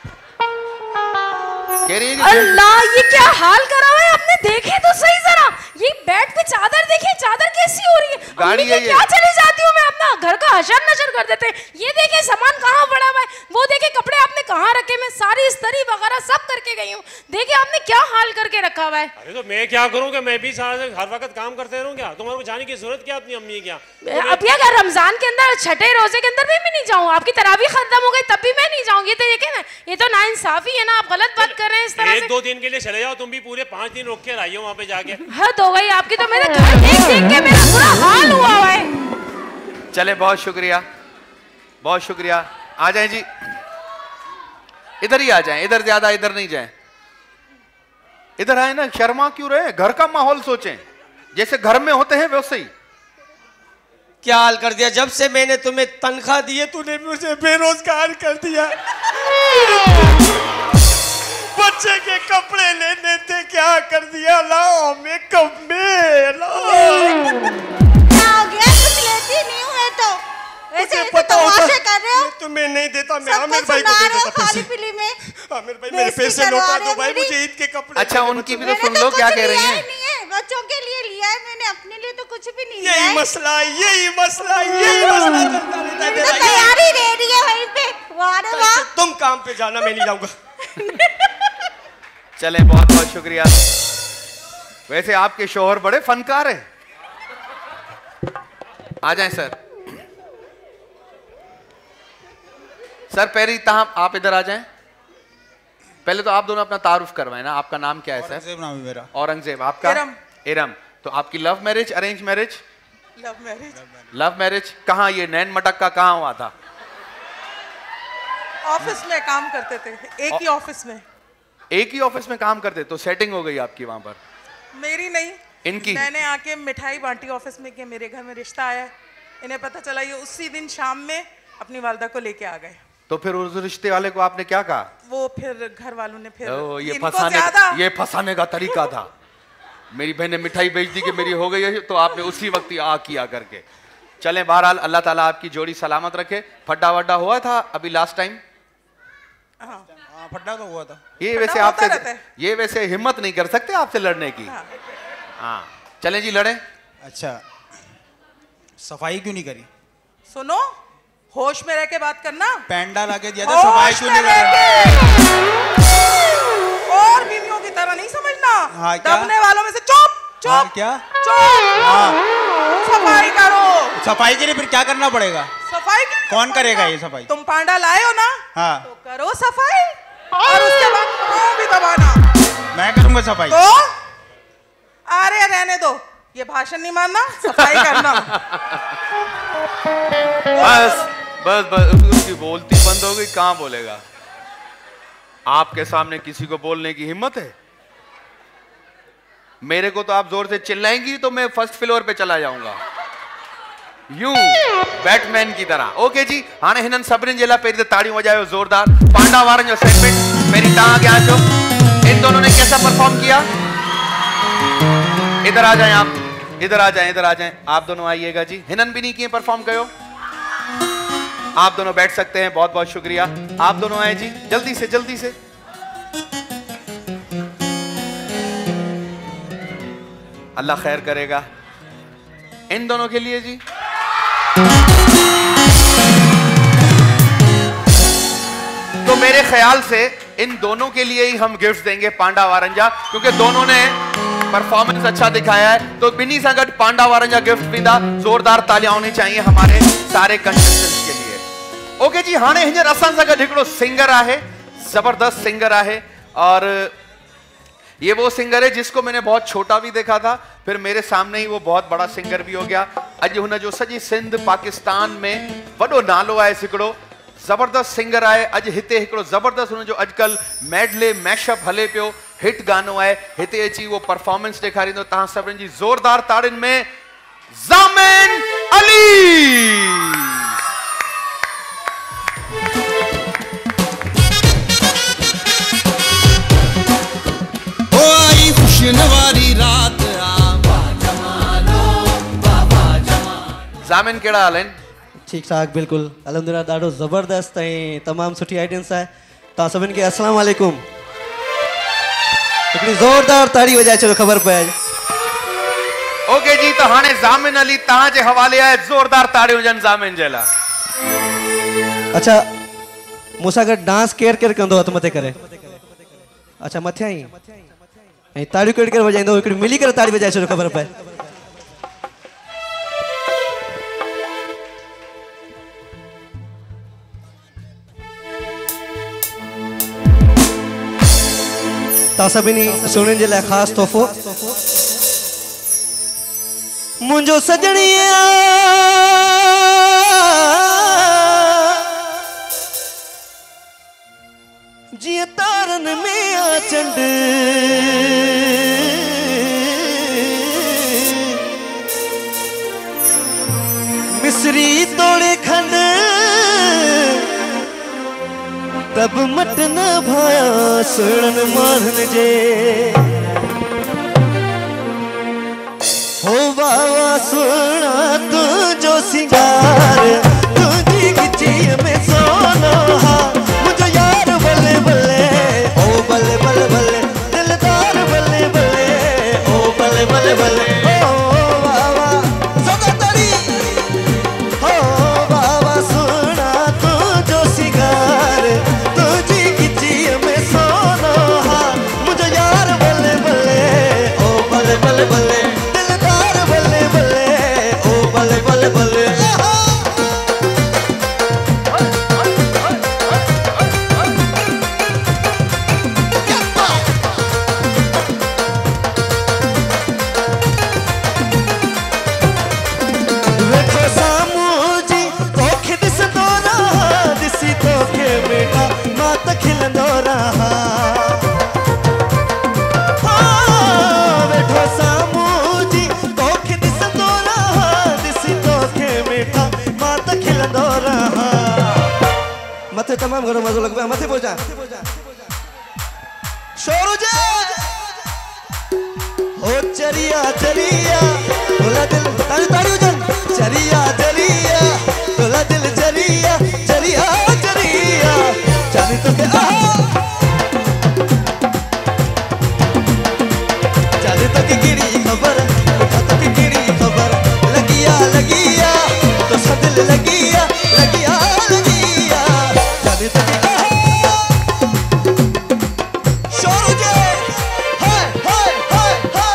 अल्लाह ये क्या हाल करा हुआ है आपने, देखे तो सही जरा, ये बेड पे चादर देखिए, चादर कैसी हो रही है। गाड़ी है ये। क्या चली जाती हूँ मैं, अपना घर का हशर नशर कर देते हैं। ये देखे सामान कहाँ पड़ा हुआ है, वो देखे कपड़े आपने कहाँ रखे, मैं सारी इस्त्री वगैरह सब करके गई हूँ, देखे आपने क्या हाल करके रखा हुआ है। अरे तो मैं क्या करूँ, कि मैं भी सारा हर वक्त काम करते रहूँ क्या? तुम्हारे को जाने की जरूरत क्या अपनी अम्मी क्या? अब ये अगर रमजान के अंदर छठे रोजे के अंदर भी मैं नहीं जाऊँ, आपकी तरावी खत्म हो गई तब भी मैं नहीं जाऊंगी, तो देखे ना ये तो नाइंसाफी है ना, आप गलत बात कर रहे हैं इस तरह एक से। दो दिन के लिए चले जाओ, तुम भी पूरे पाँच दिन रोक के लाइए वहाँ पे जाके। हद हो गई आपकी तो, मेरे घर देख देख के मेरा बुरा हाल हुआ हुआ है। चले बहुत शुक्रिया बहुत शुक्रिया, आ जाए जी, इधर ही आ जाएं, इधर ज्यादा इधर नहीं जाएं, इधर आए ना, शर्मा क्यों रहे? घर का माहौल सोचें, जैसे घर में होते हैं वैसे ही। क्या हाल कर दिया, जब से मैंने तुम्हें तनख्वाह दी है तूने मुझे बेरोजगार कर दिया। बच्चे के कपड़े लेने थे, क्या कर दिया, लाओ मैं कब में लाओ। क्या हो गया, कुछ लेती नहीं हुए तो वैसे पता तमाशे कर रहे हो? तुम्हें नहीं देता, मैं सबको आमिर भाई को सुना दे रहे हो देता खाली पैसे। पीली में। आमिर भाई मेरे पैसे लौटा दो भाई, मुझे ईद के कपड़े। अच्छा उनकी भी तो सुन लो क्या कह रही हैं। नहीं है, बच्चों के लिए लिया है मैंने, अपने लिए तो कुछ भी नहीं लिया है। यही मसला यही मसला यही मसला चलता रहता है तो तैयारी दे रही है वहीं पे, वाह रे वाह। तुम काम पे जाना, मैं नहीं जाऊंगा। चले बहुत बहुत शुक्रिया। वैसे आपके शोहर बड़े फनकार हैं। आ जाएं सर, सर पहले तहाँ आप इधर आ जाएं। पहले तो आप दोनों अपना तारुफ करवाएं ना, आपका नाम क्या है सर? औरंगजेब नाम है मेरा। औरंगजेब, आपका? इरम। इरम। तो आपकी love marriage arrange marriage? Love marriage. Love marriage. कहाँ ये नैन मटक का कहाँ हुआ था? ऑफिस में काम करते थे, एक ही ऑफिस में। एक ही ऑफिस में काम करते, तो सेटिंग हो गई आपकी वहां पर? मेरी नहीं, इनकी। मैंने आके मिठाई बांटी ऑफिस में कि मेरे घर में रिश्ता आया है। इन्हें पता चला, ये उसी दिन शाम में अपनी वालदा को लेके आ गए। तो फिर उस रिश्ते वाले को आपने क्या कहा? वो फिर घर वालों ने फिर ओ, ये इनको फंसाने ज्यादा ये फंसाने का तरीका था। मेरी बहन ने मिठाई बेच दी कि मेरी हो गई है, तो आपने उसी वक्त ही आ किया करके। चलें, बहरहाल अल्लाह ताला आपकी जोड़ी सलामत रखे। फड्डा वड्डा हुआ था अभी लास्ट टाइम? हाँ, फड्डा तो हुआ था। ये वैसे आपसे ये वैसे हिम्मत नहीं कर सकते आपसे लड़ने की। हाँ, चलें जी, लड़ें। अच्छा, सफाई क्यों नहीं करी? सुनो, होश में रह के बात करना। पेंडा लाके दिया था, सफाई क्यों नहीं करी? और बीवियों की तरह नहीं समझना। हाँ, क्या? दबने वालों में से चुप चुप। हाँ, क्या? चुप। हाँ। सफाई करो। सफाई के लिए फिर क्या करना पड़ेगा? सफाई के कौन करेगा ये सफाई? तुम पांडा लाए हो ना, हाँ, तो करो सफाई और उसके बाद मुंह भी दबाना। मैं करूंगा सफाई। तो अरे रहने दो, ये भाषण नहीं मानना, सफाई करना। बस बस बस उसकी बोलती बंद हो गई, कहां बोलेगा? आपके सामने किसी को बोलने की हिम्मत है? मेरे को तो आप जोर से चिल्लाएंगी तो मैं फर्स्ट फ्लोर पे चला जाऊंगा, यूं बैटमैन की तरह। ओके जी, हाने हिनन सभिनी जे लाइ पहिरीं ताड़ियूं वजायो जोरदार। पांडा वारनि जो सेगमेंट पहिरीं तव्हां अॻियां अचो। इन दोनों ने कैसा परफॉर्म किया? इधर आ जाएं आप, इधर आ जाएं, इधर आ जाएं। आप दोनों आइएगा जी। हिनन भी नहीं किए परफॉर्म कयो। आप दोनों बैठ सकते हैं, बहुत बहुत शुक्रिया। आप दोनों आए जी, जल्दी से जल्दी से। अल्लाह खैर करेगा इन दोनों के लिए जी। तो मेरे ख्याल से इन दोनों के लिए ही हम गिफ्ट देंगे पांडा वारंजा, क्योंकि दोनों ने परफॉर्मेंस अच्छा दिखाया है। तो बिनी संगत पांडा वारंजा गिफ्ट भी दा। जोरदार तालियां होनी चाहिए हमारे सारे कंटेस्टेंट्स के लिए। ओके जी, हाने हिंजर असां सां गॾु हिकिड़ो सिंगर आहे, जबरदस्त सिंगर आहे। और ये वो सिंगर है जिसको मैंने बहुत छोटा भी देखा था, फिर मेरे सामने ही वो बहुत बड़ा सिंगर भी हो गया। अॼु हुन जो सॼी सिंध पाकिस्तान में वॾो नालो आहे। हिकिड़ो जबरदस्त सिंगर आहे। अॼु हिते हिकिड़ो जबरदस्त हुन जो अॼुकल्ह मेडले मैशअप हले पियो, हिट गानो आहे। हिते अची वो परफॉर्मेंस ॾेखारींदो। तव्हां सभिनी जी ज़ोरदार ताड़ियुनि में ज़ामिन अली। वारी रात ज़ामिन कहिड़ा हाल आहिनि? ठीक ठाक, बिल्कुल अलहमदिल्ला, ॾाढो ज़बरदस्त ऐं तमामु सुठी आइडियंस आहे। तव्हां सभिनि खे अस्सलाम वालेकुम। हिकिड़ी ज़ोरदार ताड़ी वॼाए छॾो, ख़बर पए। ओके जी, तो हाणे ज़ामिन अली तव्हां जे हवाले आहे। ज़ोरदार ताड़ियूं हुजनि ज़ामिन जे लाइ। अच्छा, मूंसां गॾु डांस केरु केरु कंदो हथ मथे करे? अच्छा, मथियां ई। ऐं ताड़ियूं केरु केरु वॼाईंदो? हिकिड़ी मिली करे ताड़ी वॼाए छॾो, ख़बर पए। तव्हां सभिनी सुहिणियुनि जे लाइ ख़ासि तोहफ़ो। मुंहिंजो सजणीअ जिअं तारनि में आ चंड, मिसरी तोड़े खंड, तब मट न भाया सुणन मारन जे। हो बाबा सुना तुझो सिंगार, तुझी गिची में सोना मुझो यार बल्ले बल्ले, ओ बल्ले बल्ले बल्ले दिलदार बल्ले बल्ले, ओ बल्ले बल्ले बल्ले, ओ बाबा सदा तड़ी, हो बाबा सुना तुझो सिंगार, तुझी गिची में सोना मुझो यार बल्ले बल्ले, ओ बल्ले बल्ले बल्ले दिलदार बल्ले बल्ले, ओ बल्ले बल्ले बल्ले। मथे तमाम घणो मज़ो लॻो मथे पहुचा शोरू जे ओ चरिया चरिया तोला दिल ताड़ी ताड़ी हुजन चरिया चरिया तोला दिल चरिया चरिया चरिया जानी तो के आहा जानी तो के गिरी खबर उठा तो के गिरी खबर लगिया लगिया तो सब दिल लगिया लगिया लगिया जानी तो के आहा शोरू जे हाय हाय हाय हाय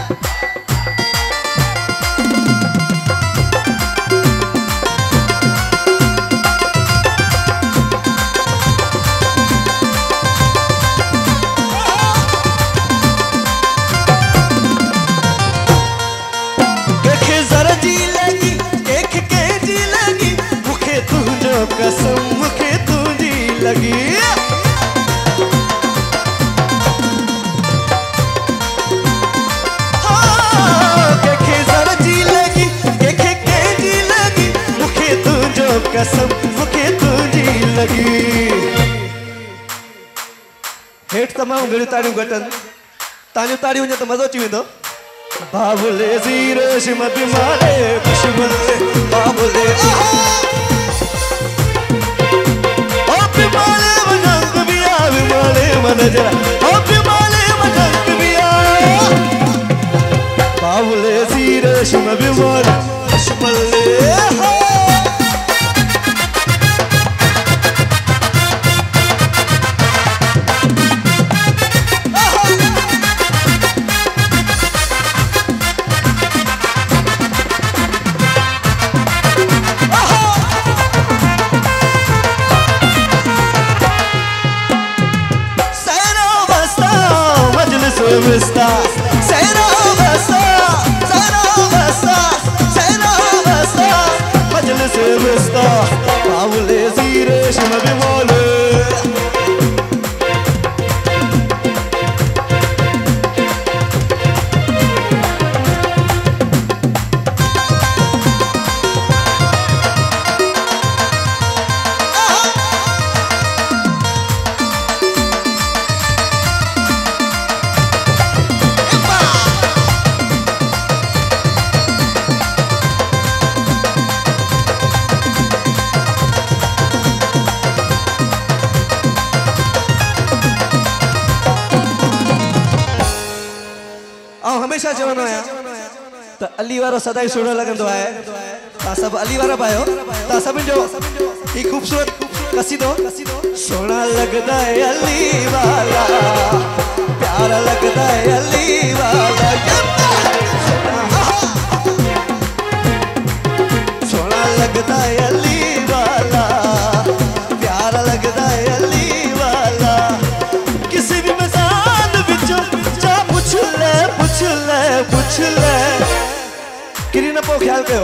कसम मुखे तुझी लगी हाँ के जरा जी लगी के के के जी लगी मुखे तुझो कसम मुखे तुझी लगी हेठ तमाम घड़ी ताड़ियों घटन तानियो ताड़ी वञे त मज़ो अची वेंदो बाबुले ज़ीरो शिमत माले खुशबुले बाबुले बिमाले मजंक बिया बिमाले मन जरा ओ बिमाले मजंक बिया बाबुले सीरे शम बिमाले शमले हो Vista, Seno Vista, Seno Vista, Seno Vista, Majlis Vista, Pavle Zire Shima Bimole. हमेशा चवंदो आहियां त अली वारो सदाई सुठो लॻंदो आहे तव्हां सभु अली वारा पायो तव्हां सभिनि जो ही ख़ूबसूरत कसीदो सोना लगदा है अली वाला प्यारा लगदा है अली वाला सोना लगदा है अली वाला प्यारा लगदा है अली वाला किसी भी मैदान विचों जा पुछ ले पुछ ले पुछ ले किरी न पो ख्याल कयो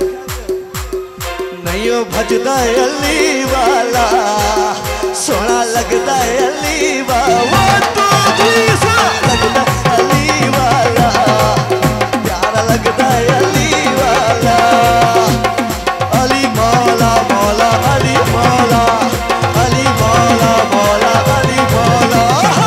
नहीं भजदा है अली वाला सोना लगदा है अली वाला तू भी सोना लगदा है अली वाला प्यारा लगदा है अली वाला अली मौला मौला अली मौला अली मौला मौला अली मौला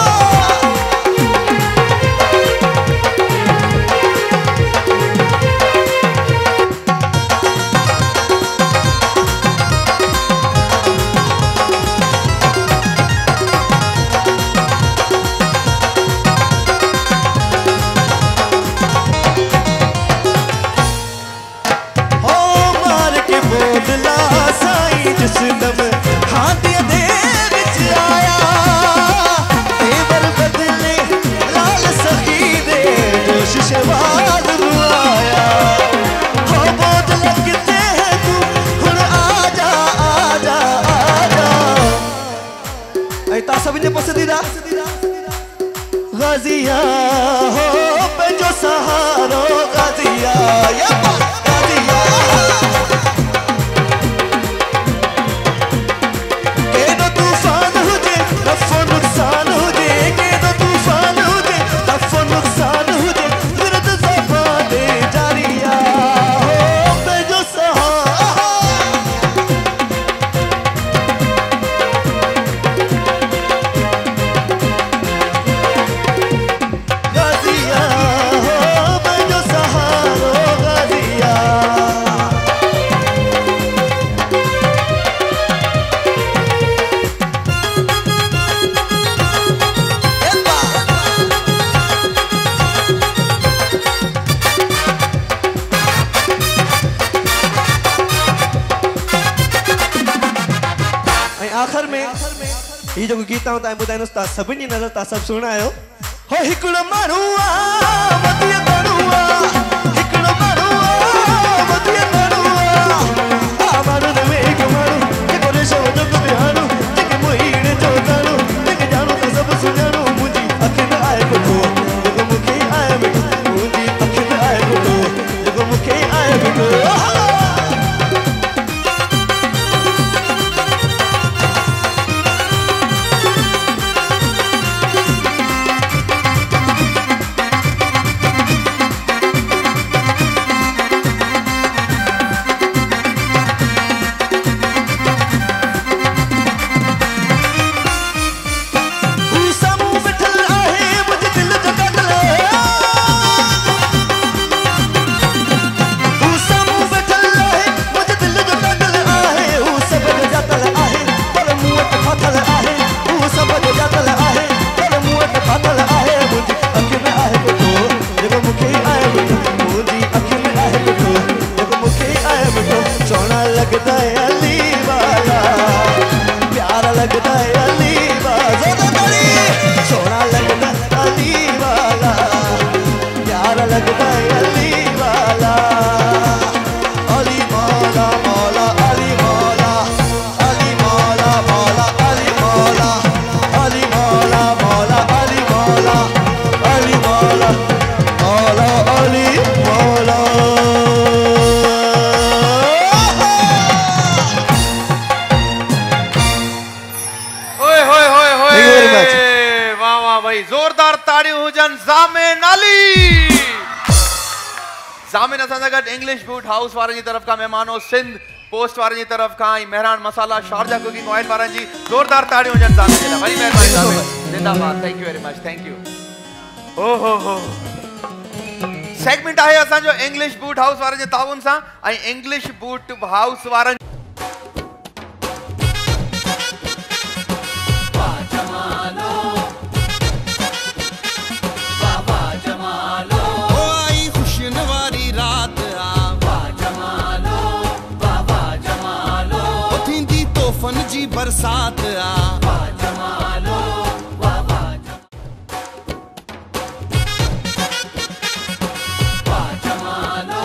गाजिया हो जो सहारो गाजिया गाजिया के दो तूफान हुजे नफो नुकसान हुजे के दो तूफान हुजे नफो नुकसान हुजे विरद ज़बाने जारिया हो जो सहारो आखिर में ये जो गीत आऊं तां बुधाइनो ता सभिनी नजर ता सब सुणायो हो हिकड़ो माण्हू आ मतिया माण्हू आ हिकड़ो माण्हू आ मतिया माण्हू आ आ माण्हू ने एक माण्हू जेको रेशो जो बिहारू जेके मोहीने जो ताणो जेके जानो ता सब सुञाणो मुंहिंजी अखियुनि आए ॿुधो जेको मूंखे आए ॿुधो मुंहिंजी अखियुनि आए ॿुधो जेको मूंखे आए ॿुधो इंग्लिश बूट हाउस वारनि जी तरफ का मेहमानों सिंध पोस्ट वारनि जी तरफ का मेहरान मसाला शारजा कुकिंग ऑयल वारनि जी जोरदार ताड़ियों हुजनि सामने जे लाइ वरी महिरबानी साहब जिंदाबाद thank you very much thank you ओ हो हो सेगमेंट आहे असांजो इंग्लिश बूट हाउस वारनि जे ताउन सां ऐं इंग्लिश बूट हाउस वारनि जी बरसात आ वाह जमालो वाह वाह वाह जमालो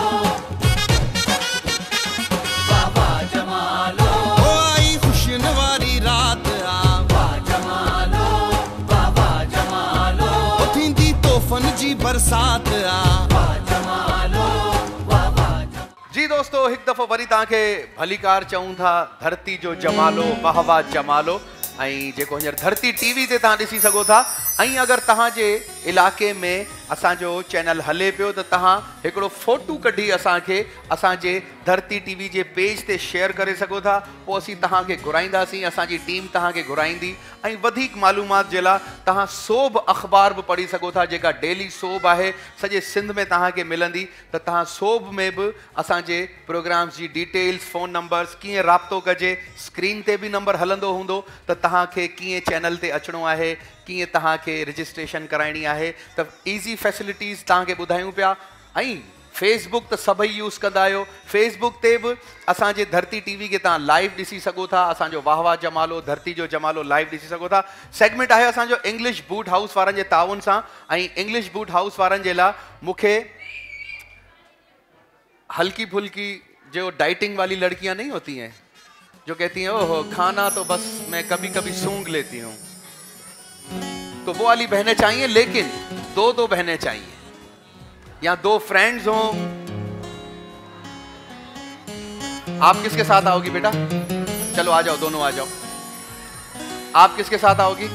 वाह वाह जमालो ओ आई खुशनवारी रात आ वाह जमालो वाह वाह जमालो ओ थींदी तोहफन जी बरसात आ वाह जमालो वाह वाह जी दोस्तों एक दफ़ो वरी तव्हांखे भलीकार चऊं था धरती जो जमालो वाह वाह जमालो ऐं जेको हींअर धरती टीवी ते तव्हां ॾिसी सघो था ऐं अगरि तव्हांजे इलाइक़े में असांजो चैनल हले पियो त तव्हां हिकिड़ो फोटू कढी असांखे असांजे धरती टीवी जे पेज ते शेयर करे सघो था पोइ असीं तव्हांखे घुराईंदासीं असांजी टीम तव्हांखे घुराईंदी ऐं वधीक मालूमात जे लाइ तव्हां सोभ अख़बार बि पढ़ी सघो था जेका डेली सोभ आहे सॼे सिंध में तव्हांखे मिलंदी त तव्हां सोभ में बि असांजे प्रोग्राम्स जी डिटेल्स फ़ोन नंबर्स कीअं राब्तो कजे स्क्रीन ते बि नंबर हलंदो हूंदो त तव्हांखे कीअं चैनल ते अचिणो आहे कीअं तव्हांखे रजिस्ट्रेशन कराइणी आहे त ईज़ी फैसिलिटीज़ तव्हांखे ॿुधायूं पिया ऐं फेसबुक त सभई यूज़ कंदा आहियो फेसबुक ते बि असांजे धरती टीवी खे तव्हां लाइव ॾिसी सघो था असांजो वाह वाह जमालो धरती जो जमालो लाइव ॾिसी सघो था सेगमेंट आहे असांजो इंग्लिश बूट हाउस वारनि जे ताउन सां ऐं इंग्लिश बूट हाउस वारनि जे लाइ मूंखे हल्की फुल्की जो डाइटिंग वाली लड़कियां नहीं होती हैं जो कहती हैं ओहो खाना तो बस मैं कभी कभी सूंघ लेती हूँ तो वो वाली बहनें चाहिए लेकिन दो दो बहनें चाहिए या दो फ्रेंड्स हों आप किसके साथ आओगी बेटा चलो आ जाओ दोनों आ जाओ आप किसके साथ आओगी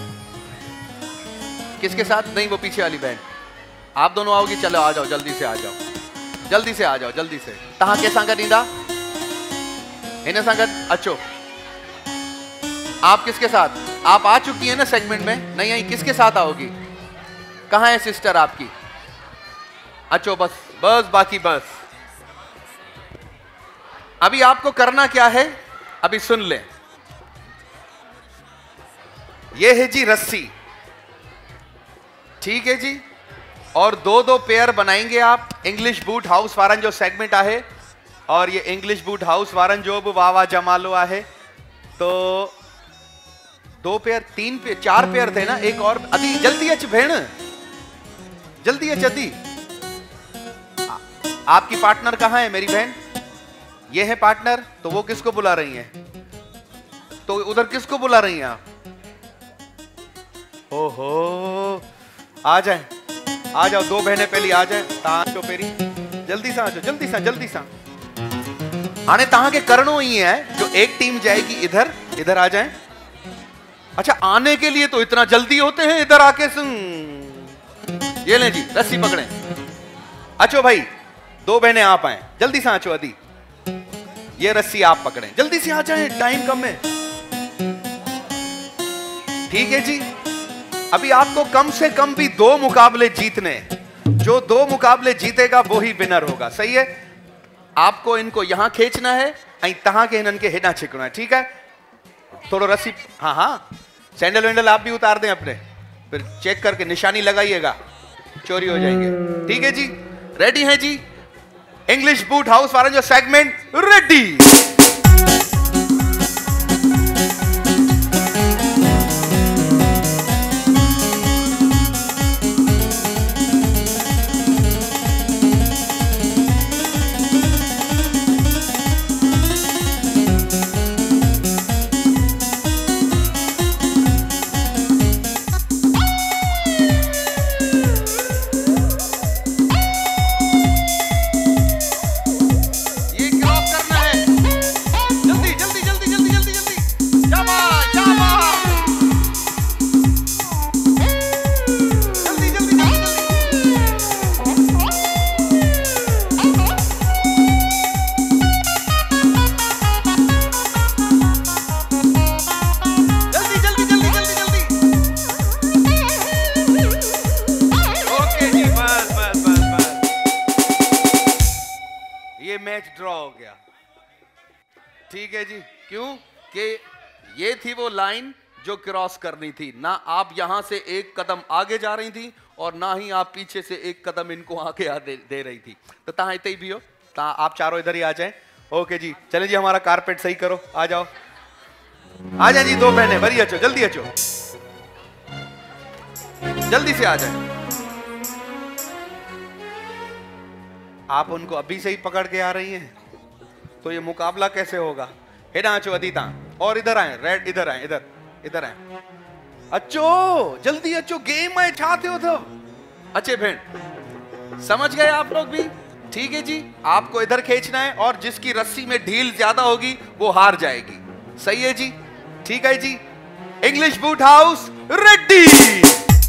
किसके साथ नहीं वो पीछे वाली बहन आप दोनों आओगी चलो आ जाओ जल्दी से आ जाओ जल्दी से आ जाओ जल्दी से तहां के संग ॾींदा हिन सां गॾु अचो आप किसके साथ आप आ चुकी है ना सेगमेंट में नहीं आई किसके साथ आओगी कहाँ है सिस्टर आपकी अच्छो बस बस बाकी बस अभी आपको करना क्या है अभी सुन ले ये है जी रस्सी ठीक है जी और दो दो पेयर बनाएंगे आप इंग्लिश बूट हाउस वारन जो सेगमेंट आहे और ये इंग्लिश बूट हाउस वारन जो भी वाह वाह जमालो आहे तो दो पेयर, तीन पेयर, चार पेयर थे ना, एक और अदी जल्दी अच भेण, जल्दी अच अदी। आपकी पार्टनर कहाँ है मेरी बहन? ये है पार्टनर, तो वो किसको बुला रही हैं? तो उधर किसको बुला रही हैं आप? ओहो, आ जाए, आ जाओ, दो बहनें पहली आ जाए। तांचो पेरी, जल्दी सा आ जाओ, जल्दी सा, जल्दी सा। आने तहां के करणों ही है जो एक टीम जाएगी इधर, इधर आ जाए। अच्छा, आने के लिए तो इतना जल्दी होते हैं, इधर आके सुन। ये ले जी, रस्सी पकड़े। अच्छो भाई, दो बहनें आप आए, जल्दी से आचो अदी। ये रस्सी आप पकड़े, जल्दी से आ जाए, टाइम कम है। ठीक है जी, अभी आपको कम से कम भी दो मुकाबले जीतने, जो दो मुकाबले जीतेगा वो ही विनर होगा। सही है? आपको इनको यहां खींचना है, तहां के इनके हेडा छिकना है। ठीक है? थोड़ा रस्सी, हाँ हाँ, सैंडल वैंडल आप भी उतार दें अपने, फिर चेक करके निशानी लगाइएगा, चोरी हो जाएंगे। ठीक है जी, रेडी है जी? इंग्लिश बूट हाउस वाला जो सेगमेंट रेडी। ठीक है जी, क्यों? कि ये थी वो लाइन जो क्रॉस करनी थी ना। आप यहां से एक कदम आगे जा रही थी और ना ही आप पीछे से एक कदम इनको आगे आ दे, दे रही थी। तो तहां इतने ही भी हो, तहां आप चारों इधर ही आ जाएं। ओके जी, चले जी, हमारा कारपेट सही करो, आ जाओ, आ जाए जी। दो बहनें बड़ी अच्छो, जल्दी अच्छो, जल्दी से आ जाए। आप उनको अभी से ही पकड़ के आ रही हैं, तो ये मुकाबला कैसे होगा? हेडा आचो अदीता, और इधर आए, रेड इधर आए, इधर इधर आए। अच्छो, जल्दी अच्छो, गेम में छाते हो तो अच्छे बहन, समझ गए आप लोग भी? ठीक है जी, आपको इधर खींचना है और जिसकी रस्सी में ढील ज्यादा होगी वो हार जाएगी। सही है जी? ठीक है जी, इंग्लिश बूट हाउस रेडी।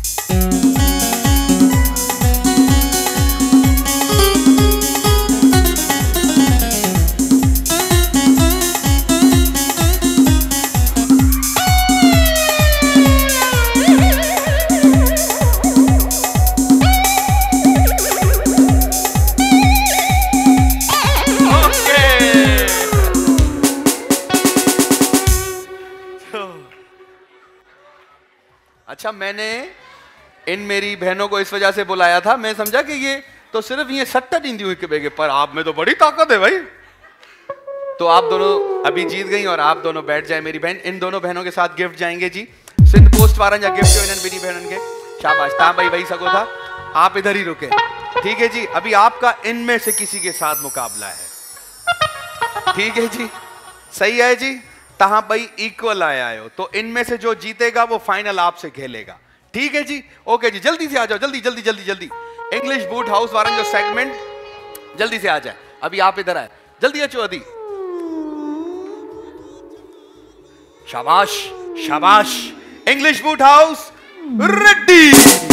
अच्छा, मैंने इन मेरी बहनों को इस वजह से बुलाया था, मैं समझा कि ये तो सिर्फ ये सट्टा नींदी हुई के बेगे, पर आप में तो बड़ी ताकत है भाई। तो आप दोनों अभी जीत गई और आप दोनों बैठ जाए मेरी बहन। इन दोनों बहनों के साथ गिफ्ट जाएंगे जी, सिंध पोस्ट वारन जा गिफ्ट जो मेरी बहन के। शाबाश, ता भाई वही सको था, आप इधर ही रुके। ठीक है जी, अभी आपका इनमें से किसी के साथ मुकाबला है। ठीक है जी, सही है जी, तहां भाई इक्वल आया हो, तो इनमें से जो जीतेगा वो फाइनल आपसे खेलेगा। ठीक है जी? ओके जी, जल्दी से आ जाओ, जल्दी जल्दी जल्दी जल्दी। इंग्लिश बूट हाउस वारन जो सेगमेंट, जल्दी से आ जाए। अभी आप इधर आए, जल्दी अच्छो अदी। शाबाश शाबाश, इंग्लिश बूट हाउस रेडी।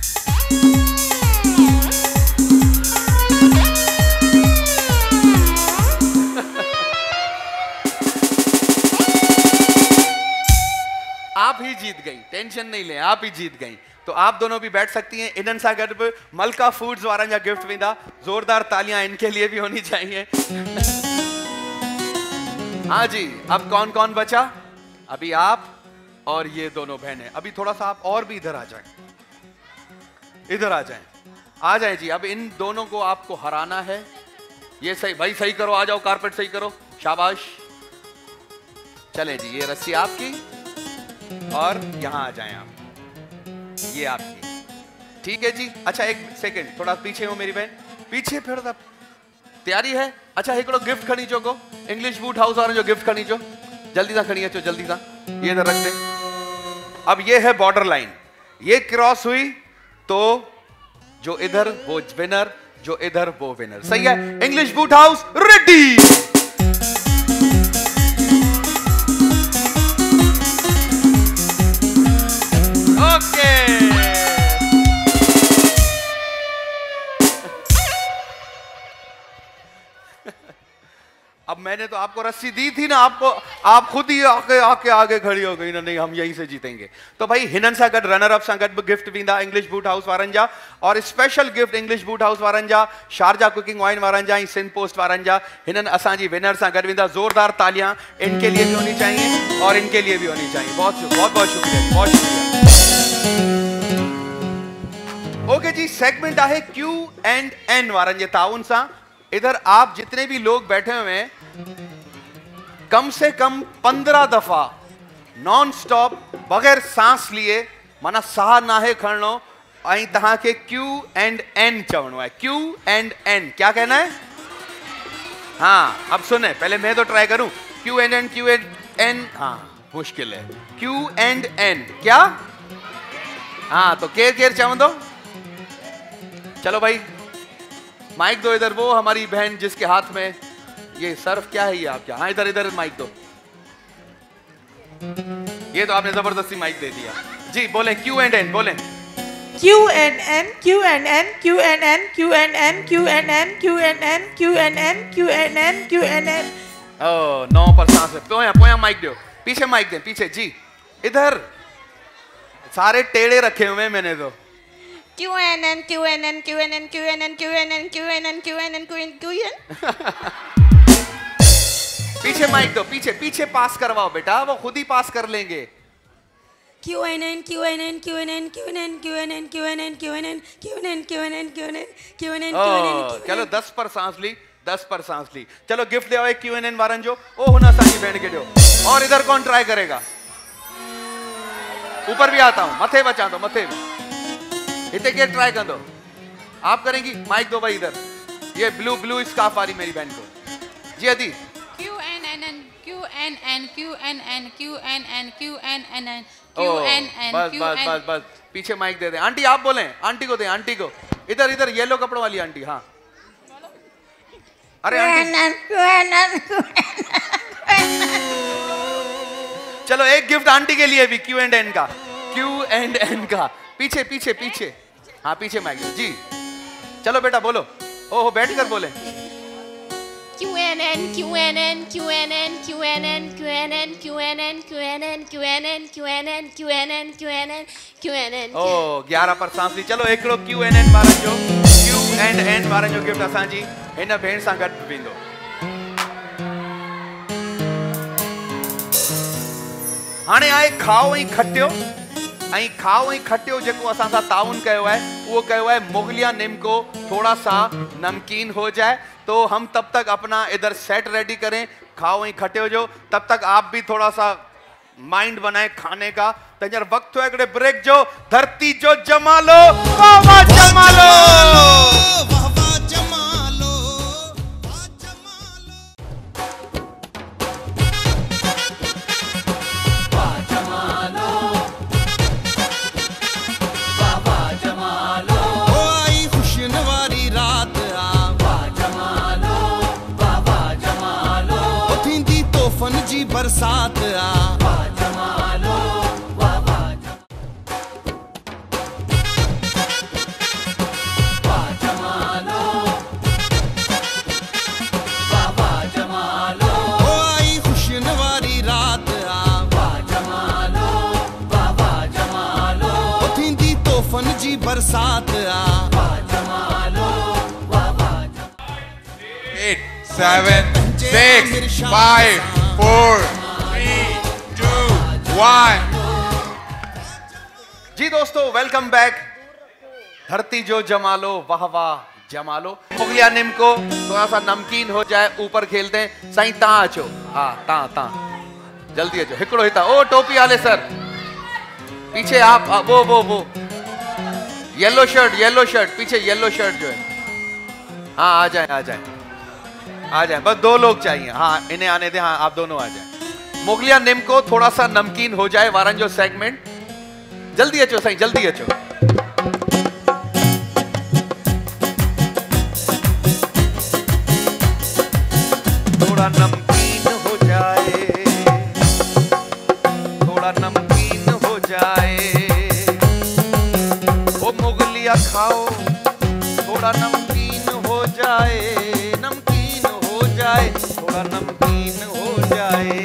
आप ही जीत गई, टेंशन नहीं ले, आप ही जीत गई। तो आप दोनों भी बैठ सकती हैं। इनन सा गड मलका फूड्स वारा जा गिफ्ट विंदा, जोरदार तालियां इनके लिए भी होनी चाहिए। हाँ जी, अब कौन कौन बचा? अभी आप और ये दोनों बहनें। अभी थोड़ा सा आप और भी इधर आ जाएं, इधर आ जाएं, आ जाए जी। अब इन दोनों को आपको हराना है। ये सही भाई, सही करो, आ जाओ, कारपेट सही करो, शाबाश। चले जी, ये रस्सी आपकी, और यहां आ जाएं आप, ये आपकी, ठीक है जी। अच्छा एक सेकंड, थोड़ा पीछे हो मेरी बहन, पीछे फिर तब तैयारी है। अच्छा हिकिड़ो गिफ्ट खणी अचो को, इंग्लिश बूट हाउस वालों जो गिफ्ट खणी अचो, जल्दी सां खणी अचो, जल्दी सां, ये इधर रख दे। अब ये है बॉर्डर लाइन, ये क्रॉस हुई तो जो इधर वो विनर, जो इधर वो विनर, सही है। English Boot House ready. Okay अब मैंने तो आपको रस्सी दी थी ना, आपको आप खुद ही आके आके आगे खड़ी हो गई ना, नहीं हम यहीं से जीतेंगे। तो भाई हिनन सां गॾु रनर अप सां गॾु गिफ्ट वेंदा इंग्लिश बूट हाउस वारनि जा, और special gift English Boot House वारनि जा, शारजा कुकिंग वाइन वारनि जा, सिंध पोस्ट वारनि जा, हिननि असांजी विनर सां गॾु वेंदा। जोरदार तालियां इनके लिए भी होनी चाहिए और इनके लिए भी होनी चाहिए। बहुत बहुत बहुत शुक्रिया, बहुत शुक्रिया। ओके जी, सेगमेंट आहे क्यू एंड एन वारनि जे ताउन सां। इधर आप जितने भी लोग बैठे हुए हैं कम से कम पंद्रह दफा नॉन स्टॉप बगैर सांस लिए, माना साह नाहे खड़नो, आई तहां के क्यू एंड एन चवनो है। क्यू एंड एन क्या कहना है? हाँ अब सुने, पहले मैं तो ट्राई करूं। Q and N, Q and N, हाँ मुश्किल है। क्यू एंड एन क्या? हाँ तो केर केर चवंदो? चलो भाई माइक दो इधर, वो हमारी बहन जिसके हाथ में ये सर्फ क्या है ये आप क्या? हाँ इधर इधर माइक दो। ये तो आपने जबरदस्ती माइक दे दिया जी। बोले क्यू एंड एन, बोले Q and N, Q and N, Q and N, Q and N, Q and N, Q and N, Q and N, Q and N, Q and N। ओ नौ पर सांस है। पोया पोया माइक दो, पीछे माइक दे, पीछे जी, इधर सारे टेढ़े रखे हुए हैं मैंने तो। Q N N Q N N Q N N Q N N Q N N Q N N Q N N Q N Q N। पीछे माइक दो, पीछे पीछे पास करवाओ बेटा, वो खुद ही पास कर लेंगे। Q N N Q N N Q N N Q N N Q N N Q N N Q N N Q N N Q N N Q N N Q N N Q N N। चलो दस पर सांस ली, दस पर सांस ली। चलो gift ले Q N N वारन जो, ओ हुना सानी बहन के दो। और इधर कौन ट्राई करेगा? ऊपर भी आता हूं, मथे बचा दो, मथे इतने के ट्राई कर दो। आप करेंगी? माइक दो भाई इधर, ये ब्लू ब्लू स्कार्फ वाली मेरी बहन को जी। अदी Q N N N Q N N Q N N Q N N Q N N N Q N N बस Q बस N। बस बस पीछे माइक दे दे। आंटी आप बोले, आंटी को दे, आंटी को इधर इधर येलो कपड़ों वाली आंटी। हाँ अरे आंटी, चलो एक गिफ्ट आंटी के लिए भी क्यू एंड एन का, क्यू एंड एन का। पीछे पीछे पीछे, हाँ पीछे माइक जी। चलो बेटा बोलो, ओहो बैठ कर बोले। Q N N Q N N Q N N Q N N Q N N Q N N Q N N Q N N Q N N Q N N Q N N Q N N। ओ ग्यारह पर सांस ली। चलो हिकिड़ो Q N N वारनि जो, Q and N वारनि जो gift असांजी हिन भेण सां गॾु वेंदो। हाणे आहे खाओ ऐं खटियो, ऐं खाओ ऐं खटियो जेको असां सां ताउन कयो है, वो कयो है मुगलिया निम्को थोड़ा सा नमकीन हो जाए तो हम तब तक अपना इधर सेट रेडी करें खाओ ऐं खटियो जो। तब तक आप भी थोड़ा सा माइंड बनाए खाने का। तंजर वक्त हो एकड़े ब्रेक जो। धरती जो जमालो, वाह वाह जमालो, वाह वाह जमालो, वाह जमालो, वाह जमालो, वाह वाह जमालो। ओ आई खुशनवारी रात आ, वाह जमालो, वाह वाह जमालो। ओ थींदी तोहफन जी बरसात आ, वाह जमालो, वाह वाह वाह जमालो, वाह वाह जमालो। ओ आई खुशनवारी रात आ, वाह जमालो, वाह वाह जमालो। ओ थींदी तोहफन जी बरसात आ, वाह जमालो, वाह वाह Jamalo. Eight, seven, six, five, four, three, two, one। जी दोस्तों वेलकम बैक। धरती जो जमालो, वाह वाह जमालो। मुगलिया निम्को थोड़ा सा नमकीन हो जाए, ऊपर खेलते हैं। साईं ता अचो, हाँ ता ता जल्दी अचो। हिकिड़ो हिता, ओ टोपी वाले सर, पीछे आप आ, वो वो वो येलो शर्ट येलो शर्ट पीछे येलो शर्ट जो है, हाँ आ जाए आ जाए आ जाए, बस दो लोग चाहिए। हाँ इन्हें आने दे, हाँ आप दोनों आ जाए। मोगलिया निम्को थोड़ा सा नमकीन हो जाए वारन जो सेगमेंट, जल्दी अचो साईं जल्दी अचो। थोड़ा नमकीन हो जाए, थोड़ा नमकीन हो जाए, वो मुगलिया खाओ थोड़ा नमकीन हो जाए, नमकीन हो जाए, थोड़ा नमकीन हो जाए।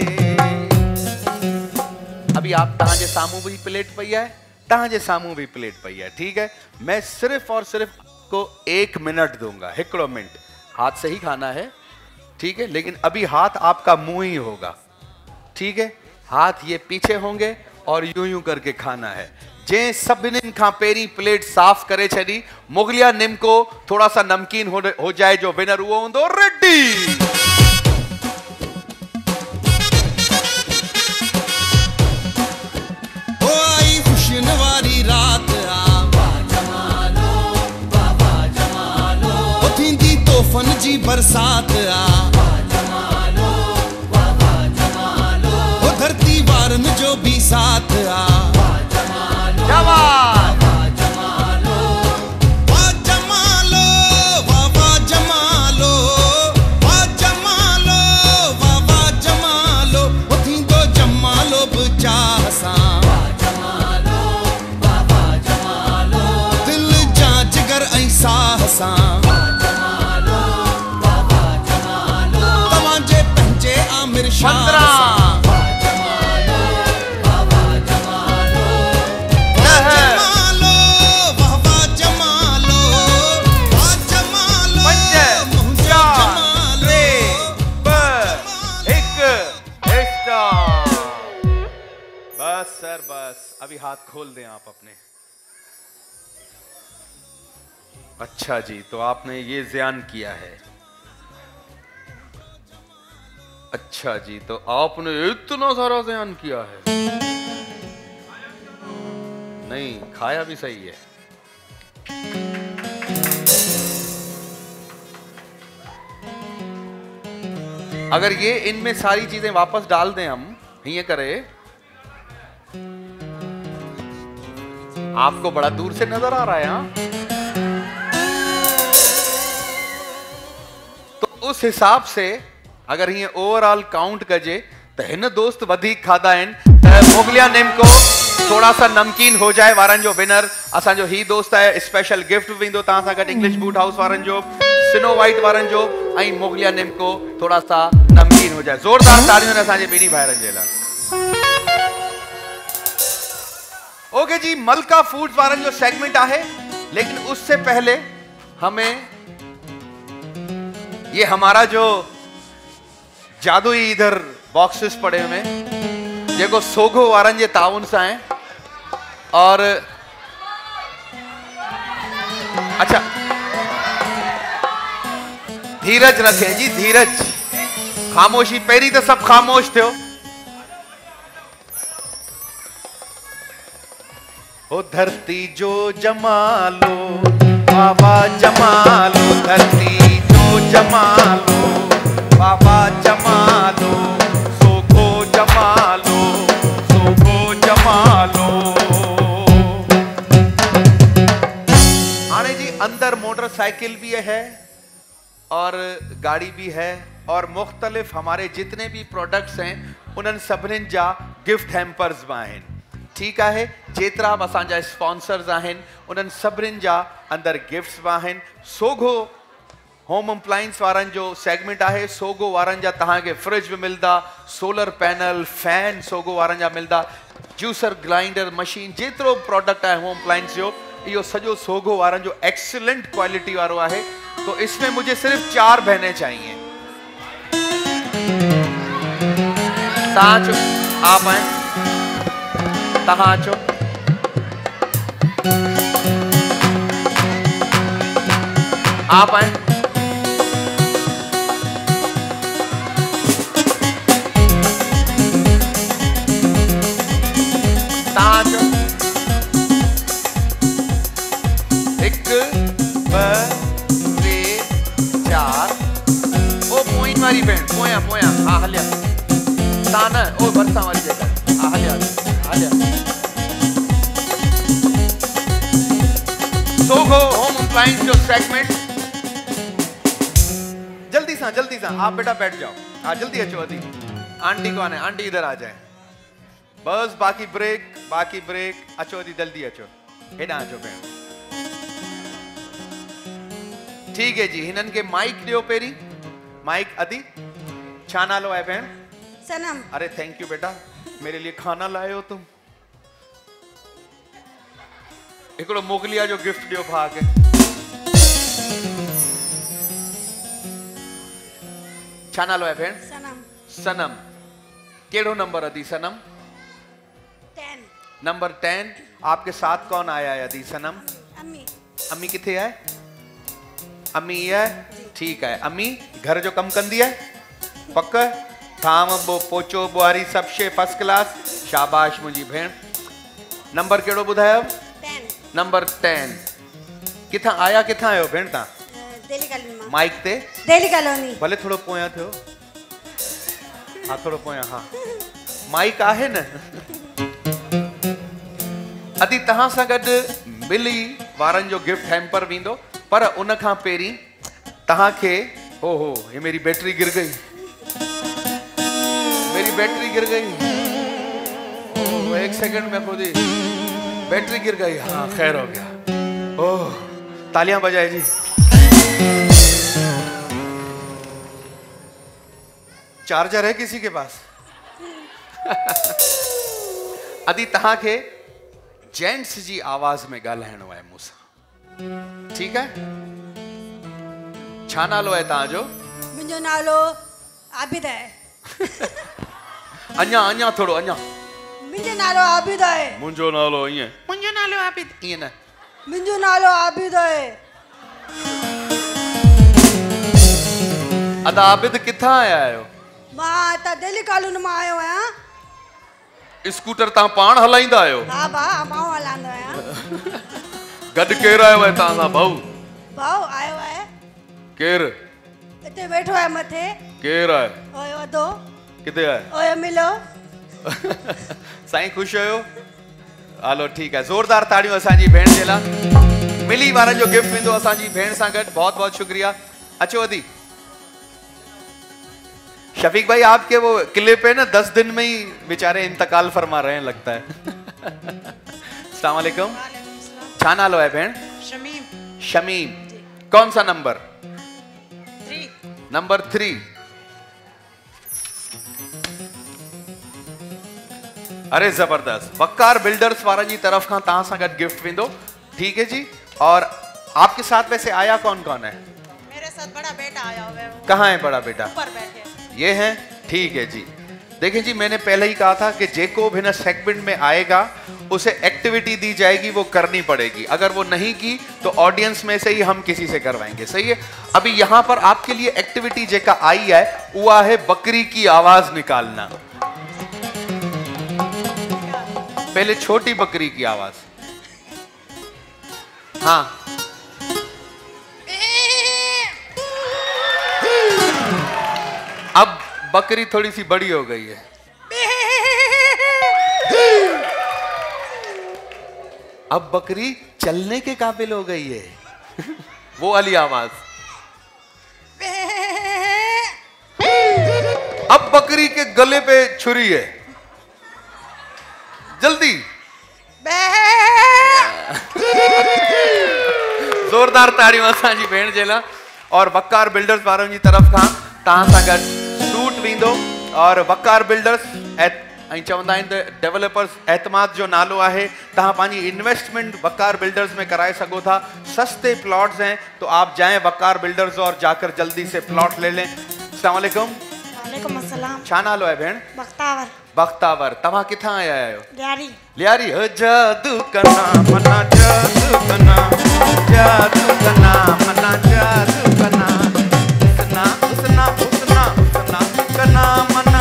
अभी आप तहां जे सामू भी प्लेट पई है, तहां जे सामू भी प्लेट पई है, ठीक है। मैं सिर्फ और सिर्फ को एक मिनट दूंगा, हिकड़ो मिनट, हाथ से ही खाना है, ठीक है। लेकिन अभी हाथ आपका मुंह ही होगा, ठीक है। हाथ ये पीछे होंगे और यूं यूं करके खाना है। जे सभिनी खां पेरी प्लेट साफ करे छड़ी, मुगलिया निम्को थोड़ा सा नमकीन हो, हो जाए, जो विनर वो होंदो रेडी। ओ आई खुशनवारी रात आ, वाह जमालो वाह वाह जमालो, ओ थींदी तोहफन जी बरसात आ, वाह जमालो वाह वाह जमालो, ओ धरती वारन जो भी साथ आ, वाह जमालो जवान वाह जमालो वाह जमालो वाह वाह जमालो वाह जमालो वाह वाह जमालो, ओ थींदो जमालो बचा सा, वाह जमालो वाह वाह जमालो, दिल जांच कर ऐं साह सा, वाह जमालो वाह वाह जमालो, तव्हांजे पंहिंजे आमिर शाह सां, वाह जमालो वाह वाह जमालो, वाह जमालो वाह वाह जमालो, वाह जमालो मुंहिंजो जमालो। बस सर बस, अभी हाथ खोल दें आप अपने। अच्छा जी, तो आपने ये ज़ियान किया है। अच्छा जी, तो आपने इतना सारा ज़ियान किया है। नहीं, खाया भी सही है। अगर ये इनमें सारी चीजें वापस डाल दें हम, ये करें, आपको बड़ा दूर से नजर आ रहा है हाँ? तो उस हिसाब से अगर ये ओवरऑल काउंट कजे तो हिन दोस्त वधिक खाधा आहिनि। मोगलिया निम्को थोड़ा सा नमकीन हो जाए वारन जो विनर असांजो ही दोस्त है। स्पेशल गिफ्ट भी वेंदो तव्हां सां गॾु इंग्लिश बूट हाउस वारन जो, स्नो वाइट वारन जो, ऐं मोगलिया निम्को थोड़ा सा नमकीन हो जाए। जोरदार तालियूं असांजे ॿिन्ही भाइरनि जे लाइ। ओके जी, मलका फूड्स वारन जो सेगमेंट है, लेकिन उससे पहले हमें ये हमारा जो जादुई इधर बॉक्सेस पड़े हुए जेको सोगो वारन जे ताउन सां है। और अच्छा, धीरज रखें जी, धीरज, खामोशी। पहिरीं तो सब खामोश थियो। ओ धरती जो जमालो बाबा जमालो, धरती जो जमालो बाबा जमालो, सोगो जमालो सोगो जमालो। आने जी अंदर मोटरसाइकिल भी है और गाड़ी भी है, और मुख्तलिफ हमारे जितने भी प्रोडक्ट्स हैं उन्हनि सभिनीनि जा गिफ्ट हैम्पर्स भी आहिनि। ठीक है, जेतरा भी असांजा स्पॉन्सर्स आहिनि उन्हनि सभिनीनि जा अंदर गिफ्ट्स भी आहिनि। सोगो होम अप्लायंस वारन जो सेगमेंट है। सोगो वारन जा तव्हांखे फ्रिज भी मिलदा, सोलर पैनल, फैन सोगो वारन जा मिलदा, जूसर, ग्राइंडर, मशीन, जेतिरो प्रोडक्ट है होम अप्लायंस जो, इहो सॼो सोगो वारन जो एक्सीलेंट क्वालिटी वारो है। तो इसमें मुझे सिर्फ चार बहनें चाहिए। तव्हां चो, आप आए, तव्हां चो, आप आए, तव्हां चो, पोया पोया हाँ हलिया तान ओ बरसा वाली जगह हाँ हलिया हलिया सोगो होम अप्लायंस जो सेगमेंट जल्दी सा जल्दी सा आप बेटा बैठ जाओ हाँ जल्दी अच्छो अदी आंटी कौन है आंटी इधर आ जाए बस बाकी ब्रेक बाकी ब्रेक अचो अदी जल्दी अचो हेडा अचो भेण ठीक है जी हिनन के माइक दियो पेरी माइक अदी छा नालो है भेण सनम अरे थैंक यू बेटा मेरे लिए खाना लाए हो तुम एकड़ो मोगलिया जो गिफ्ट दियो भा के छा नालो है भेण सनम सनम केड़ो नंबर अदी सनम टेन नंबर टेन आपके साथ कौन आया है अदी सनम अम्मी अम्मी किथे है अम्मी है ठीक है अम्मी घर जो कम कंदी है पक थाम बो पोचो बुआरी सब शे फर्स्ट क्लास शाबाश मुझी भेण नंबर केड़ो बुधायो टेन नंबर टेन किथा आया किथा आयो भेण ता दिल्ली कॉलोनी माइक ते दिल्ली कॉलोनी भले थोड़ो पोया थियो हाँ थोड़ो पोया हाँ माइक आहे न अदी तहां सां गॾु मिली वारनि जो गिफ्ट हैम्पर वींदो पर उन खां पहिरीं तहां खे ओहो ये मेरी बैटरी गिर गई मेरी बैटरी गिर गई ओह एक सेकंड में खुद ही बैटरी गिर गई हाँ खैर हो गया ओह तालियां बजाए जी चार्जर है किसी के पास अदी तहां खे जेंट्स जी आवाज में ॻाल्हाइणो आहे मूंसां ठीक है छा नालो है तव्हांजो मुंहिंजो नालो आबिद आहे अञा अञा थोड़ो अञा मुंहिंजो नालो आबिद आहे मुंहिंजो नालो ईअं मुंहिंजो नालो आबिद ईअं न मुंहिंजो नालो आबिद आहे अदा आबिद किथां आया आहियो मां त दिल्ली कॉलोनी मां आयो आहियां स्कूटर तव्हां पाण हलाईंदा आहियो हा भा मां हलाईंदो आहियां गॾु केरु आयो आहे तव्हां सां भाऊ भाऊ आयो आहे केरु हिते वेठो आहे मथे केरु आहे ओए वधो किथे आहे ओए मिलो साईं ख़ुशि आहियो हलो ठीकु आहे ज़ोरदार ताड़ियूं असांजी भेण जे लाइ मिली वारनि जो गिफ्ट वेंदो असांजी भेण सां गॾु बहुत बहुत शुक्रिया अचो अदी शफीक भाई आपके वो क्लिप है ना दस दिन में ही बेचारे इंतकाल फरमा रहे हैं लगता है अस्सलाम वालेकुम छा नालो है भेण शमीम शमीम कौन सा नंबर थ्री नंबर थ्री अरे जबरदस्त वकार बिल्डर्स वारनि जी तरफ खां तहां सां गॾु गिफ्ट वेंदो ठीक है जी और आपके साथ वैसे आया कौन कौन है मेरे साथ बड़ा बेटा आया हुआ है कहाँ है बड़ा बेटा ऊपर बैठे ये है ठीक है जी देखिए जी मैंने पहले ही कहा था कि जेको भी ना सेगमेंट में आएगा उसे एक्टिविटी दी जाएगी वो करनी पड़ेगी अगर वो नहीं की तो ऑडियंस में से ही हम किसी से करवाएंगे सही है अभी यहां पर आपके लिए एक्टिविटी जेका आई है वो है बकरी की आवाज निकालना पहले छोटी बकरी की आवाज हाँ अब बकरी थोड़ी सी बड़ी हो गई है अब बकरी चलने के काबिल हो गई है वो वाली आवाज अब बकरी के गले पे छुरी है जल्दी जोरदार ताड़ियों असांजी भेण जे लाइ और वकार बिल्डर्स वारनि जी तरफ़ खां तहां सां गॾु सूट वेंदो और वकार बिल्डर्स ऐं चवंदा आहिनि डेवलपर्स एतमाद जो नालो आहे तहां पंहिंजी इन्वेस्टमेंट वकार बिल्डर्स में कराए सघो था सस्ते प्लॉट्स हैं तो आप जाएं वकार बिल्डर्स और जाकर जल्दी से प्लॉट ले लें अस्सलाम वालेकुम वालेकुम अस्सलाम छा नालो आहे भेण बख्तावर बख्तावर तव्हां किथां आया आहियो लियारी लियारी हो जादू कना मना जादू कना जादू कना मना जादू कना उसना उसना उसना उसना कना मना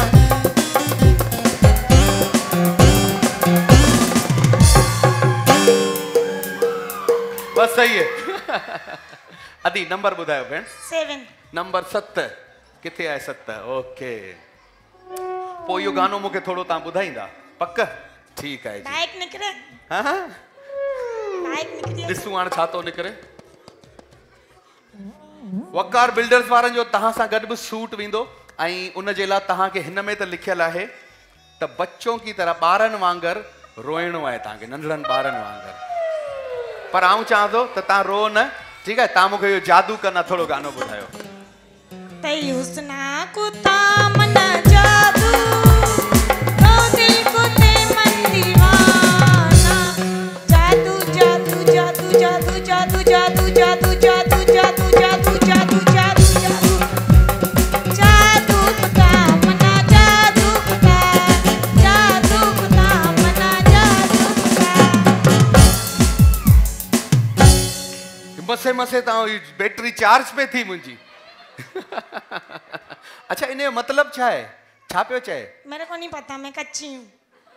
बस सही है अदी नंबर बुधायो भेण सेवन नंबर सत किथे आहे सत ओके पोइ इहो गानो मूंखे थोरो तव्हां ॿुधाईंदा पक ठीकु आहे जी बाइक निकिरे हा हा बाइक निकिरे ॾिसूं हाणे छा थो निकिरे वकार बिल्डर्स वारनि जो तव्हां सां गॾु बि सूट वेंदो ऐं उन जे लाइ तव्हांखे हिन में त लिखियलु आहे त बच्चों की तरह ॿारनि वांगुरु रोइणो आहे तव्हांखे नंढड़नि ॿारनि वांगुरु पर आऊं चाहियां थो त तव्हां रो न ठीकु आहे तव्हां मूंखे इहो जादू कना थोरो गानो ॿुधायो तई हुस्ना को तामना जादू रो दिल को ते मन दीवाना जादू जादू जादू जादू जादू जादू जादू जादू जादू जादू जादू जादू जादू जादू को तामना जादू को जादू को तामना जादू मसे मसे तव्हां बैटरी चार्ज पे थी मुंहिंजी अच्छा इन जो मतलब छा है छा पियो चए मेरे को नहीं पता मैं कच्ची हूँ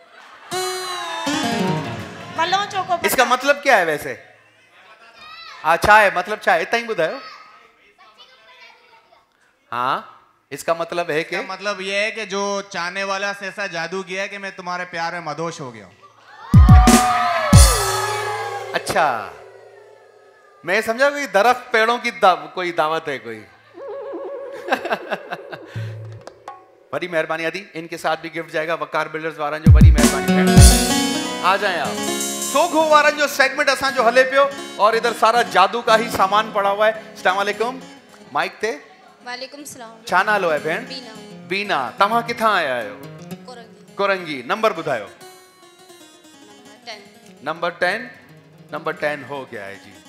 बलोचों को इसका मतलब क्या है वैसे अच्छा है मतलब छा है इतना ही बुधायो हाँ इसका मतलब है कि मतलब ये है कि जो चाहने वाला से ऐसा जादू किया है कि मैं तुम्हारे प्यार में मदहोश हो गया हूँ अच्छा मैं समझा कोई दरख्त पेड़ों की दा, कोई दावत है कोई बड़ी मेहरबानी आदि इनके साथ भी गिफ्ट जाएगा वकार बिल्डर्स वारन जो बड़ी मेहरबानी है आ जाए आप सोघो वारन जो सेगमेंट असा जो हले पियो और इधर सारा जादू का ही सामान पड़ा हुआ है अस्सलाम वालेकुम माइक ते वालेकुम सलाम छा नालो है भेण बीना बीना तव्हां किथां आया आहियो कोरंगी कोरंगी नंबर बुधायो ten number ten number ten हो गया है जी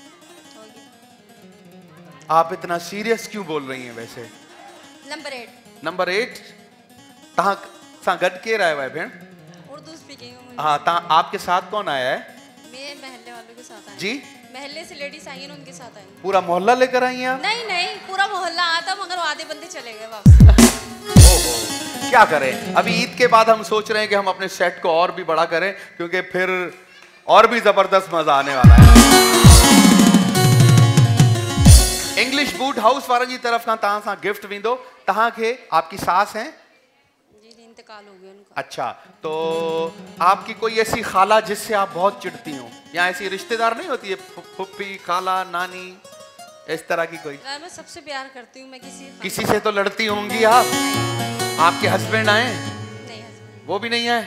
आप इतना सीरियस क्यों बोल रही हैं वैसे नंबर एट नंबर एट तहां सां गड केर आयो है भेण उर्दू स्पीकिंग हाँ तहां आपके साथ कौन आया है मैं महल्ले वालों के साथ आई जी महल्ले से लेडीज आई हैं उनके साथ आई पूरा मोहल्ला लेकर आई हैं आप नहीं नहीं पूरा मोहल्ला आया था मगर आधे बंदे चले गए वापस ओहो क्या करें अभी ईद के बाद हम सोच रहे हैं कि हम अपने सेट को और भी बड़ा करें क्योंकि फिर और भी जबरदस्त मजा आने वाला है इंग्लिश बूट हाउस वारन जी तरफ का तहां सां गिफ्ट विंदो तहां के आपकी सास हैं जी जी इंतकाल हो गया उनका अच्छा तो आपकी कोई ऐसी खाला जिससे आप बहुत चिढ़ती हो या ऐसी रिश्तेदार नहीं होती है फुप्पी खाला नानी इस तरह की कोई मैं सबसे प्यार करती हूँ मैं किसी किसी से तो लड़ती होंगी आप आपके हस्बैंड आए नहीं हस्बैंड वो भी नहीं आए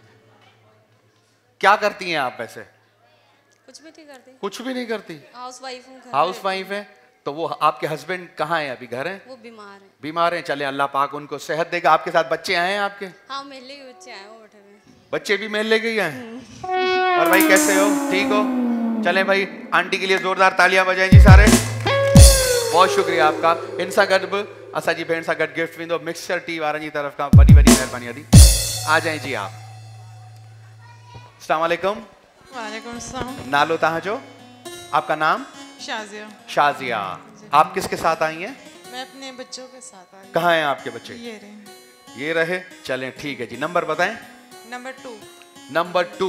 क्या करती हैं आप वैसे कुछ भी नहीं करती कुछ भी नहीं करती हाउस वाइफ हूँ हाउस वाइफ है तो वो आपके हस्बैंड कहाँ हैं अभी घर हैं वो बीमार हैं बीमार हैं चले अल्लाह पाक उनको सेहत देगा आपके साथ बच्चे आए हैं आपके हाँ महल्ले के बच्चे आए वो बैठे हुए बच्चे भी महल्ले के ही आए और भाई कैसे हो ठीक हो चले भाई आंटी के लिए जोरदार तालियां बजाएं जी सारे बहुत शुक्रिया आपका इन सां गॾु बि असांजी भेण सां गॾु गिफ्ट वेंदो मिक्सचर टी वारनि जी तरफ खां वॾी वॾी महिरबानी आदि आ जाए जी आप अस्सलाम वालेकुम वालेकुम सलाम नालो तव्हांजो आपका नाम शाजिया शाजिया आप किसके साथ आई हैं मैं अपने बच्चों के साथ आई कहाँ हैं आपके बच्चे ये रहे ये रहे चलें ठीक है जी नंबर बताएं नंबर टू नंबर टू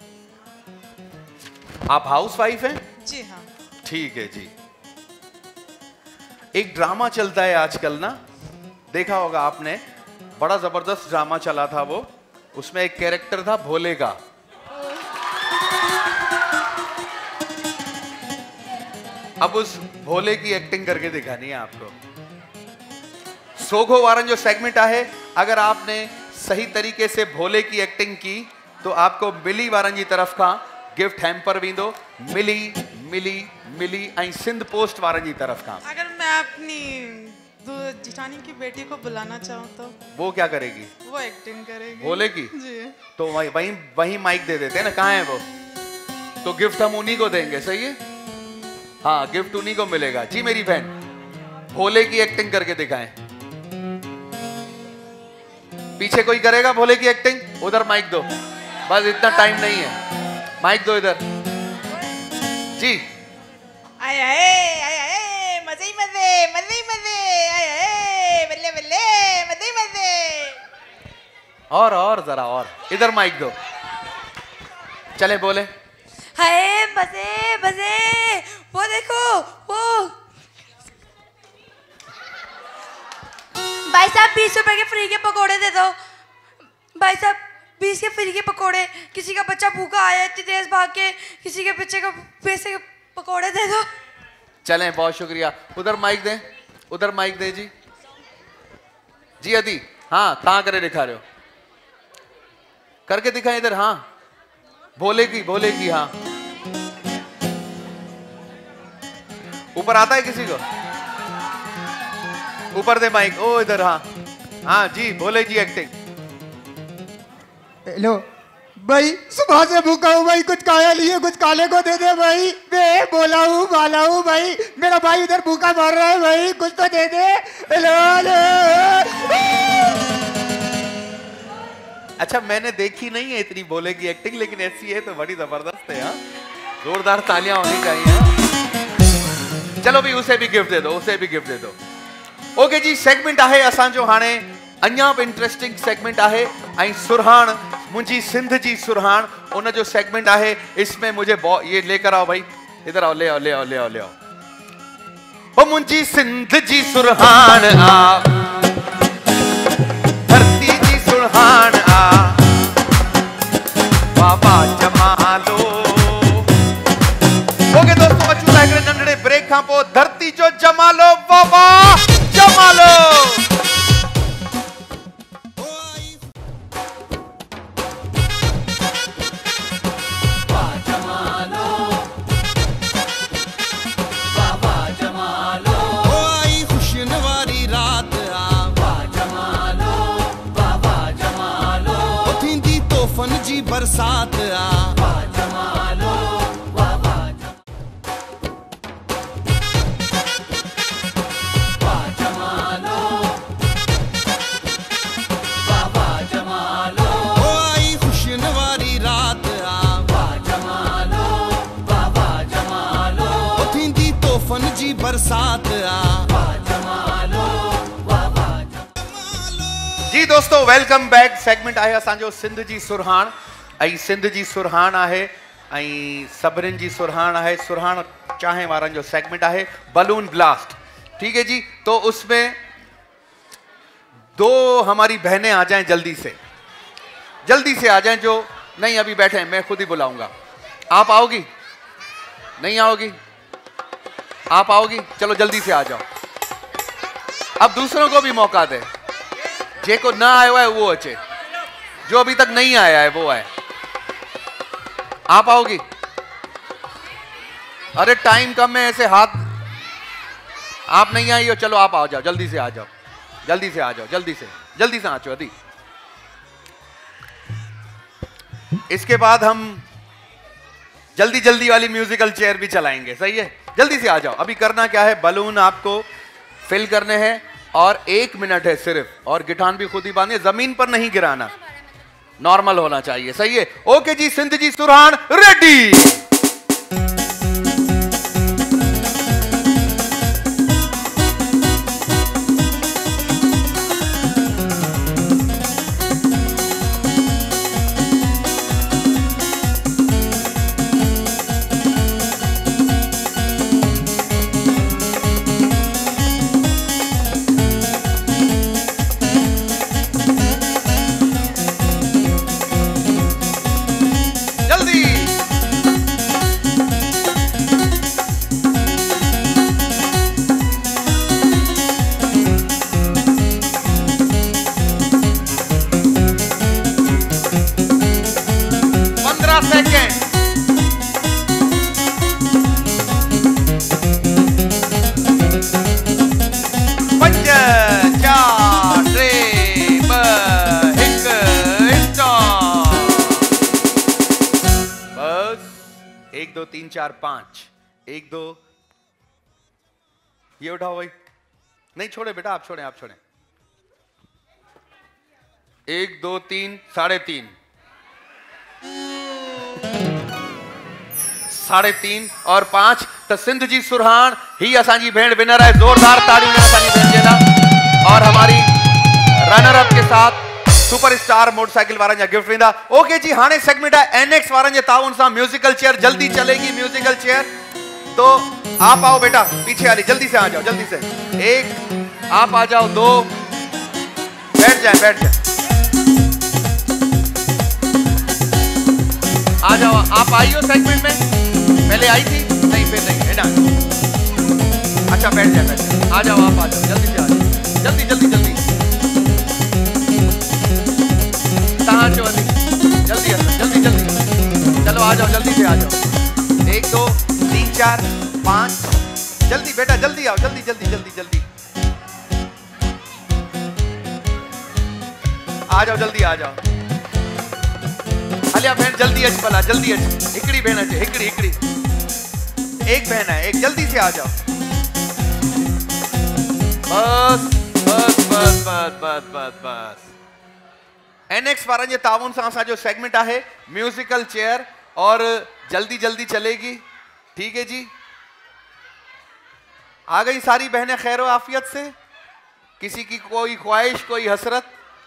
आप हाउस वाइफ हैं जी हाँ ठीक है जी एक ड्रामा चलता है आजकल ना देखा होगा आपने बड़ा जबरदस्त ड्रामा चला था वो उसमें एक कैरेक्टर था भोले का अब उस भोले की एक्टिंग करके दिखानी है आपको सोघो वारन जो सेगमेंट है अगर आपने सही तरीके से भोले की एक्टिंग की तो आपको मिली वारन जी तरफ का गिफ्ट हैम्पर विंदो मिली मिली मिली ऐं सिंध पोस्ट वारन जी तरफ का अगर मैं अपनी जिठानी की बेटी को बुलाना चाहूँ तो वो क्या करेगी वो एक्टिंग करेगी भोले की जी तो वहीं वहीं वहीं माइक दे देते हैं ना कहाँ है वो तो गिफ्ट हम उन्हीं को देंगे सही है हाँ गिफ्ट उन्हीं को मिलेगा जी मेरी बहन भोले की एक्टिंग करके दिखाएं पीछे कोई करेगा भोले की एक्टिंग उधर माइक दो बस इतना टाइम नहीं है माइक दो इधर जी आए आए आए आए मजे ही मजे मजे ही मजे आए आए बल्ले बल्ले मजे ही मजे और और जरा और इधर माइक दो चले बोले हाय बजे बजे वो देखो वो भाई साहब बीस रुपए के फ्री के पकोड़े दे दो। भाई साहब बीस के फ्री के पकोड़े, किसी का बच्चा भूखा आया इतनी तेज भाग के, किसी के बच्चे को पैसे के पकोड़े दे दो। चलें, बहुत शुक्रिया। उधर माइक दें, उधर माइक दे जी। जी अदी, हाँ कहाँ करे दिखा रहे हो, करके दिखाएं इधर। हाँ बोलेगी बोलेगी। हाँ ऊपर आता है किसी को, ऊपर दे माइक। ओ इधर। हाँ हाँ जी बोले जी एक्टिंग। हेलो भाई, सुबह से भूखा हूँ भाई, कुछ खाया नहीं है, कुछ खाने को दे दे भाई। मैं बोला हूँ बाला हूँ भाई, मेरा भाई उधर भूखा मर रहा है भाई, कुछ तो दे दे। Hello hello. अच्छा मैंने देखी नहीं है इतनी बोले की एक्टिंग, लेकिन ऐसी है तो बड़ी जबरदस्त है। हाँ जोरदार तालियां होनी चाहिए। हाँ? चलो भी उसे भी गिफ्ट दे दो, उसे भी गिफ्ट दे दो। ओके जी, सेगमेंट आहे असांजो हाणे अञा भी इंटरेस्टिंग सेगमेंट आहे। ऐं सुरहान मुंहिंजी सिंध जी सुरहान उन जो सेगमेंट आहे। इसमें मुझे ये लेकर आओ भाई, इधर आओ, ले आओ ले आओ ले आओ ले आओ। ओ मुंहिंजी सिंध जी सुरहान आ, धरती जी सुरहान आ, बाबा जमालो। ओके दोस्तों, अचूं था हिकिड़े नंढड़े ब्रेक खां पोइ धरती जो जमालो, बाबा जमालो। बरसात आ, जमालो बाबा जमालो बाबा जमालो। ओ आई खुशनवारी रात आ, जमालो बाबा जमालो। ओ थींदी तोहफन जी बरसात आ, जमालो बाबा जमालो। जी दोस्तों, वेलकम बैक। सेगमेंट आहे असांजो सिंध जी सुरहान। ऐं सिंध जी सुरहान आहे ऐं सभिनीनि जी सुरहान आहे। सुरहान चाहे वारनि जो सेगमेंट आहे बलून ब्लास्ट। ठीक है जी, तो उसमें दो हमारी बहनें आ जाएं जल्दी से, जल्दी से आ जाएं। जो नहीं अभी बैठे हैं, मैं खुद ही बुलाऊंगा। आप आओगी? नहीं आओगी? आप आओगी? चलो जल्दी से आ जाओ। अब दूसरों को भी मौका दे, जेको ना आया है वो अचे, जो अभी तक नहीं आया है वो आए। आप आओगी? अरे टाइम कम है, ऐसे हाथ। आप नहीं आई हो, चलो आप आ जाओ, जल्दी से आ जाओ, जल्दी से आ जाओ, जल्दी से जल्दी से आ जाओ अदी। इसके बाद हम जल्दी जल्दी वाली म्यूजिकल चेयर भी चलाएंगे। सही है, जल्दी से आ जाओ। अभी करना क्या है, बलून आपको फिल करने हैं और एक मिनट है सिर्फ, और गिठान भी खुद ही बांधिए, जमीन पर नहीं गिराना, नॉर्मल होना चाहिए। सही है? ओके जी, सिंध जी सुरहान रेडी। एक दो तीन चार पांच, एक दो, ये उठाओ भाई। नहीं छोड़े बेटा, आप छोड़े, आप छोड़े। एक दो तीन, साढ़े तीन, साढ़े तीन और पांच। तो सिंध जी सुरहान ही असांजी भेड़ विनर है। जोरदार ताड़ियों असांजी भेड़ जे लाइ। और हमारी रनर अप के साथ सुपरस्टार मोटरसाइकिल वारन जा गिफ्ट वेंदा। ओके जी, हाणे सेगमेंट है एनएक्स वारन जे ताउन सां म्यूजिकल चेयर। जल्दी चलेगी म्यूजिकल चेयर, तो आप आओ बेटा, पीछे वाली जल्दी से आ जाओ, जल्दी से। एक आप आ जाओ, दो बैठ जाए बैठ जाए। आ जाओ आप आई हो सेगमेंट में, पहले आई थी नहीं फिर नहीं है ना। अच्छा बैठ जाए बैठ जाए, आ जाओ आप आ जाओ जल्दी से आ जाओ, जल्दी जल्दी जल्दी कहाँ जो जल्दी जल्दी जल्दी जल्दी चलो आ जाओ जल्दी से आ जाओ। एक दो तीन चार पाँच जल्दी बेटा जल्दी आओ जल्दी जल्दी जल्दी जल्दी आ जाओ जल्दी आ जाओ। हलिया बहन जल्दी अच भला जल्दी अच, हिकड़ी बहन अचे हिकड़ी हिकड़ी एक बहन है एक, जल्दी से आ जाओ। बस बस बस बस बस बस बस एनएक्स वारनि जे ताउन सां असां जो सेगमेंट है म्यूजिकल चेयर और जल्दी जल्दी चलेगी। ठीक है जी, आ गई सारी बहनें खैर आफियत से, किसी की कोई ख्वाहिश कोई हसरत?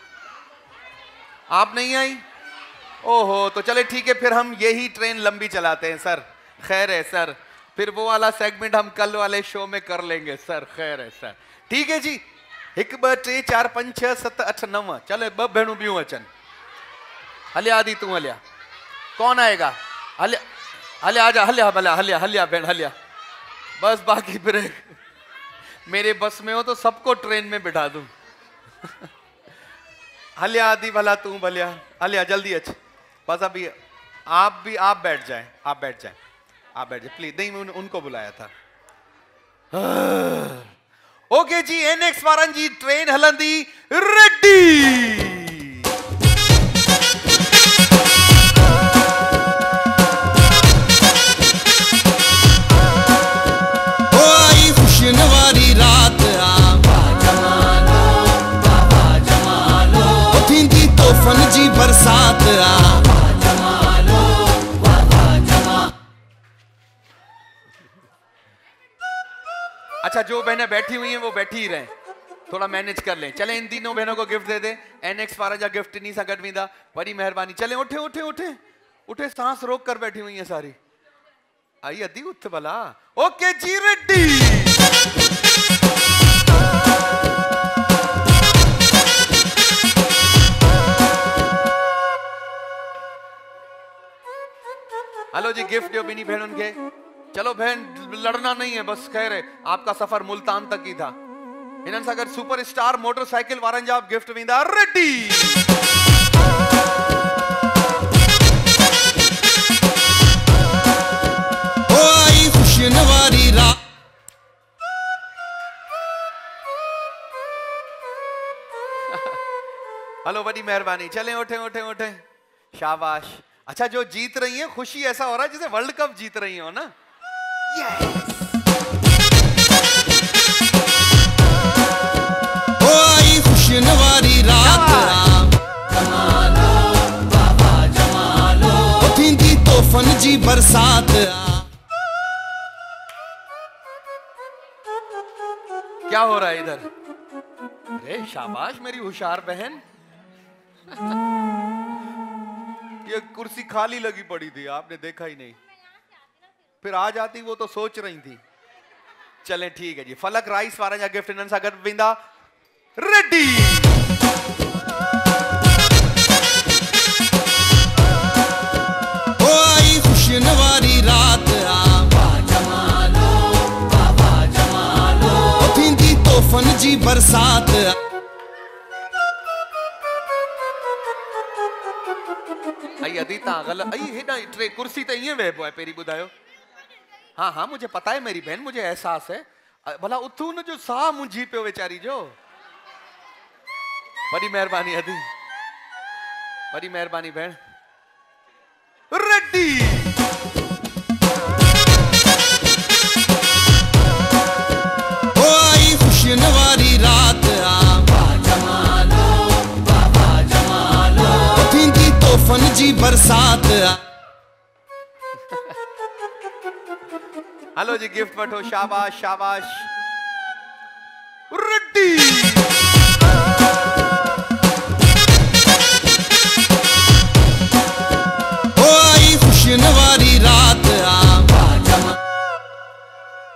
आप नहीं आई? ओहो तो चले ठीक है, फिर हम यही ट्रेन लंबी चलाते हैं सर। खैर है सर, फिर वो वाला सेगमेंट हम कल वाले शो में कर लेंगे सर। खैर है सर, ठीक है जी। एक ब टे चार पंज छह सत अठ नव, चले ब भेणू बियूं अचन। हलिया आदि तू हलिया, कौन आएगा? हलिया हलिया आजा हलिया भला हलिया हलिया भेण हलिया। बस बाकी फिर मेरे बस में हो तो सबको ट्रेन में बिठा दूं। हलिया आदि भला तू भलिया हलिया जल्दी अच। बस अभी आप भी आप बैठ जाएं, आप बैठ जाएं, आप बैठ जाए प्लीज। नहीं उन, उनको बुलाया था। ओके जी, एनएक्स वारनि जी ट्रेन हलंदी रेडी। वारी रात जमालो बाबा जमालो, थींदी तोहफन जी बरसात आ जमालो बाबा जमा। अच्छा जो बहनें बैठी हुई हैं वो बैठी ही रहें, थोड़ा मैनेज कर लें। चले इन तीनों बहनों को गिफ्ट दे दे। एनएक्स वारा जा गिफ्ट नहीं सा गट वेंदा, बड़ी मेहरबानी। चले उठे उठे उठे उठे, सांस रोक कर बैठी हुई हैं सारी। आई अद्दी उठ भला। ओके जी रेडी। हेलो जी, गिफ्ट दियो बिनी बहन के। चलो बहन लड़ना नहीं है, बस खैर है आपका सफर मुल्तान तक ही था। इन्हनि सां गॾु सुपर स्टार मोटरसाइकिल वारनि जा गिफ्ट वेंदा रेडी। ओ आई खुशियन वारी रात। हेलो बड़ी मेहरबानी। चले उठे उठे उठे, शाबाश। अच्छा जो जीत रही है, खुशी ऐसा हो रहा है जैसे वर्ल्ड कप जीत रही हो ना। ओ आई खुशियन वारी रात जमालो बाबा जमालो, थींदी तोहफन जी बरसात आ। क्या हो रहा है इधर? अरे शाबाश मेरी होशियार बहन। ये कुर्सी खाली लगी पड़ी थी, आपने देखा ही नहीं। फिर आ जाती वो तो सोच रही थी। चलें ठीक है जी। फलक राइस वारा जा गिफ्ट इन्हनि सां गॾु वेंदा रेडी। ओ आई खुशियन वारी रात जमालो बाबा जमालो, थींदी तोहफन जी बरसात आ। आई अदी ता गलत आई हेडा ट्रे कुर्सी ते इए वे है पेरी बुधायो। हाँ हाँ मुझे पता है मेरी बहन, मुझे एहसास है। भला उथू न जो साह मुंझी पियो वेचारी जो। बड़ी मेहरबानी अदी, बड़ी मेहरबानी बहन। रेडी। ओ आई खुशियन वारी रात जमालो बाबा जमालो, थींदी तोहफन जी बरसात आ। हेलो जी, गिफ्ट वठो। शाबाश शाबाश। रेडी। ओ आई खुशियन वारी रात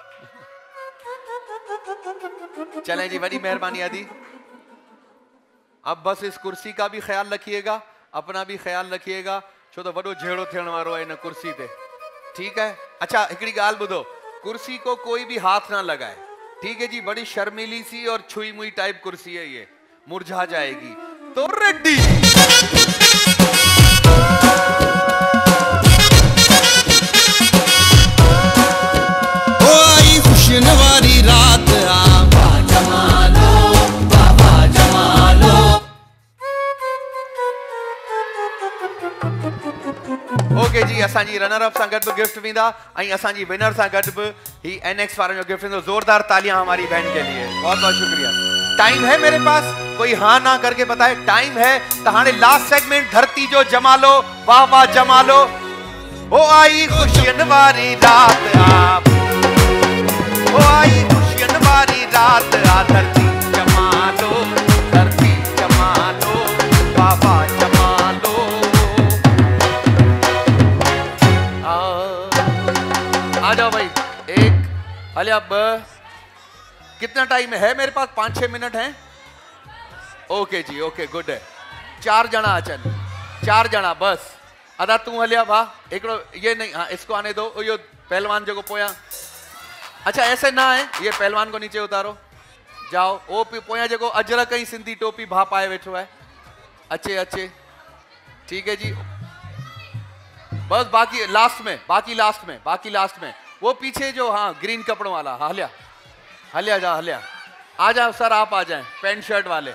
चलें जी, बड़ी मेहरबानी आदि। अब बस इस कुर्सी का भी ख्याल रखिएगा, अपना भी ख्याल रखिएगा, छो तो वॾो झेड़ो थियण वारो आहे इन कुर्सी ते, ठीक है। अच्छा हिकिड़ी ॻाल्हि ॿुधो, कुर्सी को कोई भी हाथ ना लगाए, ठीक है जी। बड़ी शर्मीली सी और छुई मुई टाइप कुर्सी है ये, मुरझा जाएगी। तो रेडी ओ आई खुशनवारी रात आ, वाह जमालो वाह वाह जमालो। ओके जी, असांजी रनर अप सां गॾु बि गिफ्ट वेंदा ऐं असांजी विनर सां गॾु बि ही एनएक्स वारनि जो गिफ्ट वेंदो। जोरदार तालियां हमारी बहन के लिए, बहुत बहुत शुक्रिया। टाइम है मेरे पास, कोई हाँ ना करके बताए टाइम है तो हाणे लास्ट सेगमेंट धरती जो जमालो, वाह वाह जमालो। ओ आई खुशियन वारी रात आ, ओ आई खुशियन वारी रात आ, धरती जमालो धरती जमालो, वाह वाह जमालो। आ जाओ भाई, एक अलिया ब, कितना टाइम है मेरे पास? पाँच छह मिनट हैं। ओके जी, ओके गुड है। चार जना अचन, चार जना बस। अदा तू हलिया भा एकड़ो ये नहीं, हाँ इसको आने दो। यो पहलवान जो को पोया, अच्छा ऐसे ना है, ये पहलवान को नीचे उतारो, जाओ। ओ पोया जो अजरक ही सिंधी टोपी भा पाए बैठो है, अच्छे अच्छे, ठीक है जी। बस बाकी लास्ट में, बाकी लास्ट में, बाकी लास्ट में वो पीछे जो, हाँ ग्रीन कपड़ों वाला, हाँ हलिया हलिया जा हलिया, आ जाओ सर, आप आ जाएं, पैंट शर्ट वाले।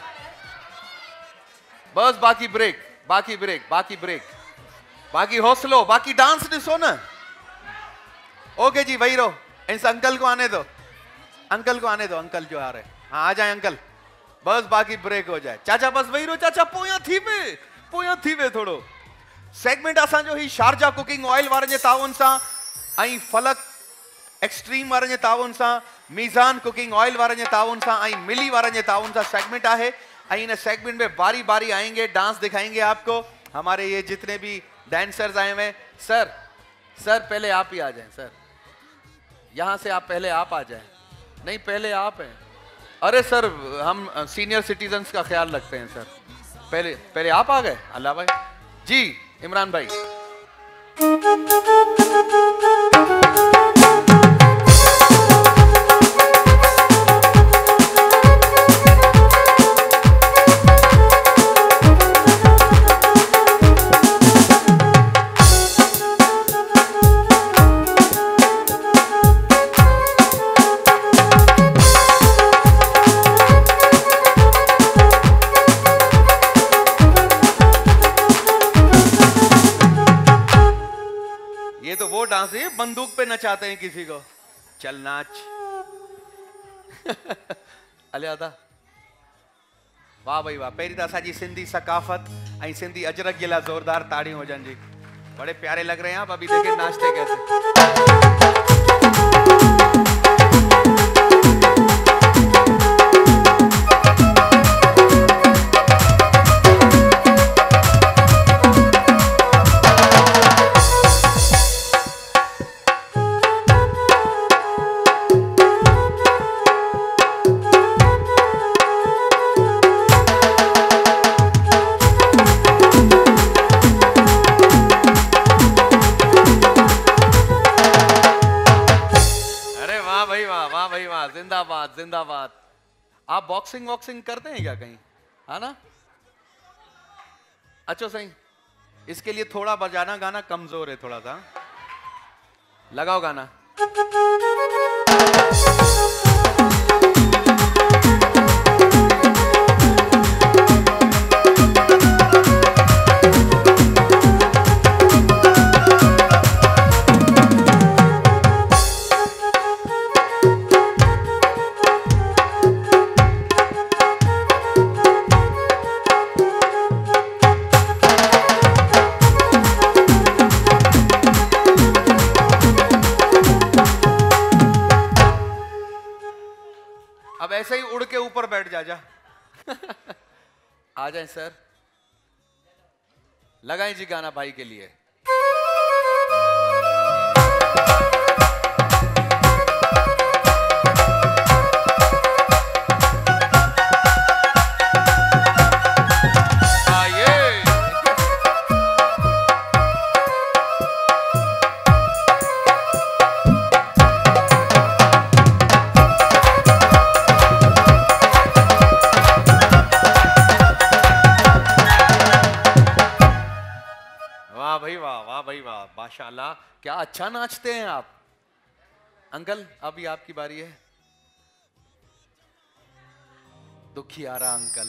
बस बाकी ब्रेक, बाकी ब्रेक, बाकी ब्रेक, बाकी हौसलो, बाकी डांस दिसो ना। ओके जी, वही रहो। इस अंकल को आने दो, अंकल को आने दो, अंकल जो आ रहे, हाँ आ जाए अंकल। बस बाकी ब्रेक हो जाए। चाचा बस वही रहो, चाचा पोया थी वे, पोया थी वे थोड़ो। सेगमेंट असांजो ही शारजा कुकिंग ऑयल वारनि जे ताउन सां ऐं फलक एक्सट्रीम वारनि जे ताउन सां, मीज़ान कुकिंग ऑयल वारनि जे ताउन सां ऐं मिली वारनि जे ताउन सां सेगमेंट आहे। ऐं इन सेगमेंट में बारी बारी आएंगे, डांस दिखाएंगे आपको हमारे ये जितने भी डांसर्स आए हुए। सर सर पहले आप ही आ जाएं सर, यहाँ से आप पहले आप आ जाएं। नहीं पहले आप हैं। अरे सर हम सीनियर सिटीजन्स का ख्याल रखते हैं सर, पहले पहले आप आ गए। अल्लाह भाई जी, इमरान भाई। ये तो वो डांस है, बंदूक पे नचाते हैं किसी को। चल नाच। अले आदा वाह भाई वाह। पहिरीं त असांजी सिंधी सकाफत ऐं सिंधी अजरक जे लाइ जोरदार ताड़ियूं हुजनि जी। बड़े प्यारे लग रहे हैं आप, अभी देखें नाचते कैसे। जिंदाबाद जिंदाबाद। आप बॉक्सिंग वॉक्सिंग करते हैं क्या कहीं, है ना? अच्छा सही, इसके लिए थोड़ा बजाना गाना कमजोर है थोड़ा सा। लगाओ गाना। ऐसे ही उड़ के ऊपर बैठ जा जा। आ जाए सर, लगाएं जी गाना भाई के लिए। भाई वाह, वाह भाई वाह, माशाल्लाह, क्या अच्छा नाचते हैं आप। अंकल अभी आपकी बारी है। दुखियारा अंकल।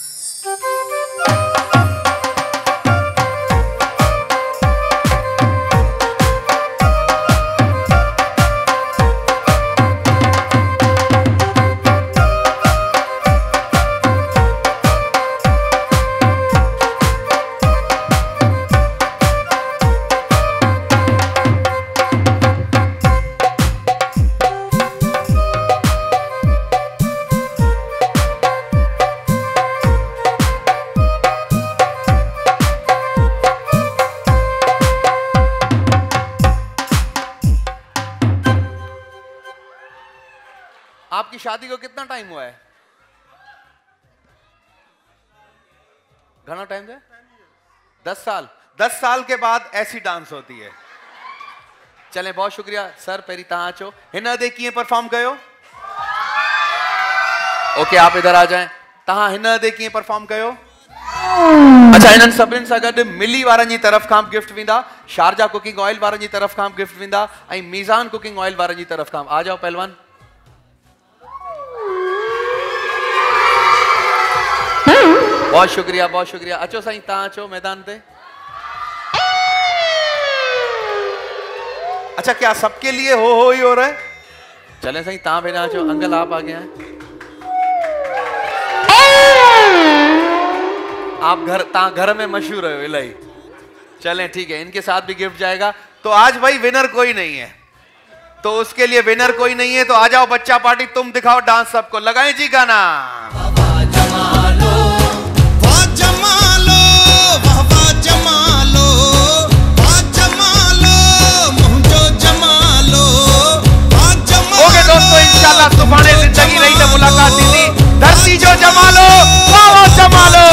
आपकी शादी को कितना टाइम हुआ है? घना टाइम है? दस साल। दस साल के बाद ऐसी डांस होती है। चलें, बहुत शुक्रिया सर। पेरी तहां अचो। हिन दे कीअं परफॉर्म कयो? ओके, आप इधर आ जाएं। तहां हिन दे कीअं परफॉर्म कयो? अच्छा, इन्हनि सभिनी सां गॾु मिली वारनि जी तरफ़ खां गिफ्ट वेंदा, शारजा कुकिंग ऑयल वारनि जी तरफ़ खां गिफ्ट वेंदा ऐं मीज़ान कुकिंग ऑयल वारनि जी तरफ़ खां। आ जाओ पहलवान। बहुत शुक्रिया, बहुत शुक्रिया। अचो साईं, तहां अचो मैदान पे। अच्छा, क्या सबके लिए हो हो ही हो रहा है? चलें साईं, तहां भेजा अचो। अंकल आप आगे हैं। आप घर तहां घर में मशहूर है इलाही। चलें ठीक है, इनके साथ भी गिफ्ट जाएगा। तो आज भाई विनर कोई नहीं है, तो उसके लिए विनर कोई नहीं है, तो आ जाओ बच्चा पार्टी, तुम दिखाओ डांस सबको। लगाएं जी गाना। दोस्तों इंशाल्लाह सुभाने जिंदगी रही तो मुलाकात थी। धरती जो जमा लो, वाह जमा लो।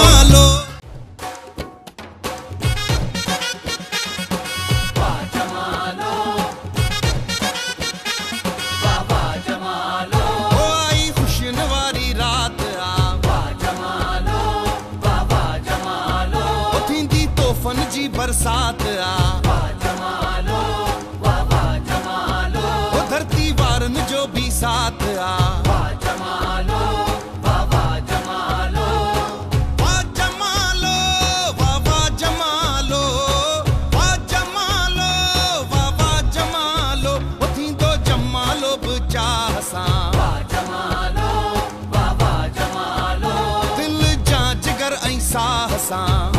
ओ आई खुशनवारी रात आ, वाह जमा लो, वाह वाह जमा लो। ओ थींदी तोहफन जी बरसात आ, वाह जमा लो, वाह वाह जमा लो। ओ धरती वारन जो भी साथ आ, वाह जमा लो, वाह वाह जमा लो। वाह जमा लो, वाह वाह जमा लो। वाह जमा लो, वाह वाह जमा लो। ओ थींदो जमा लो बचाह सां, वाह जमा लो, वाह वाह जमा लो। दिल जां जिगर ऐं साह सां।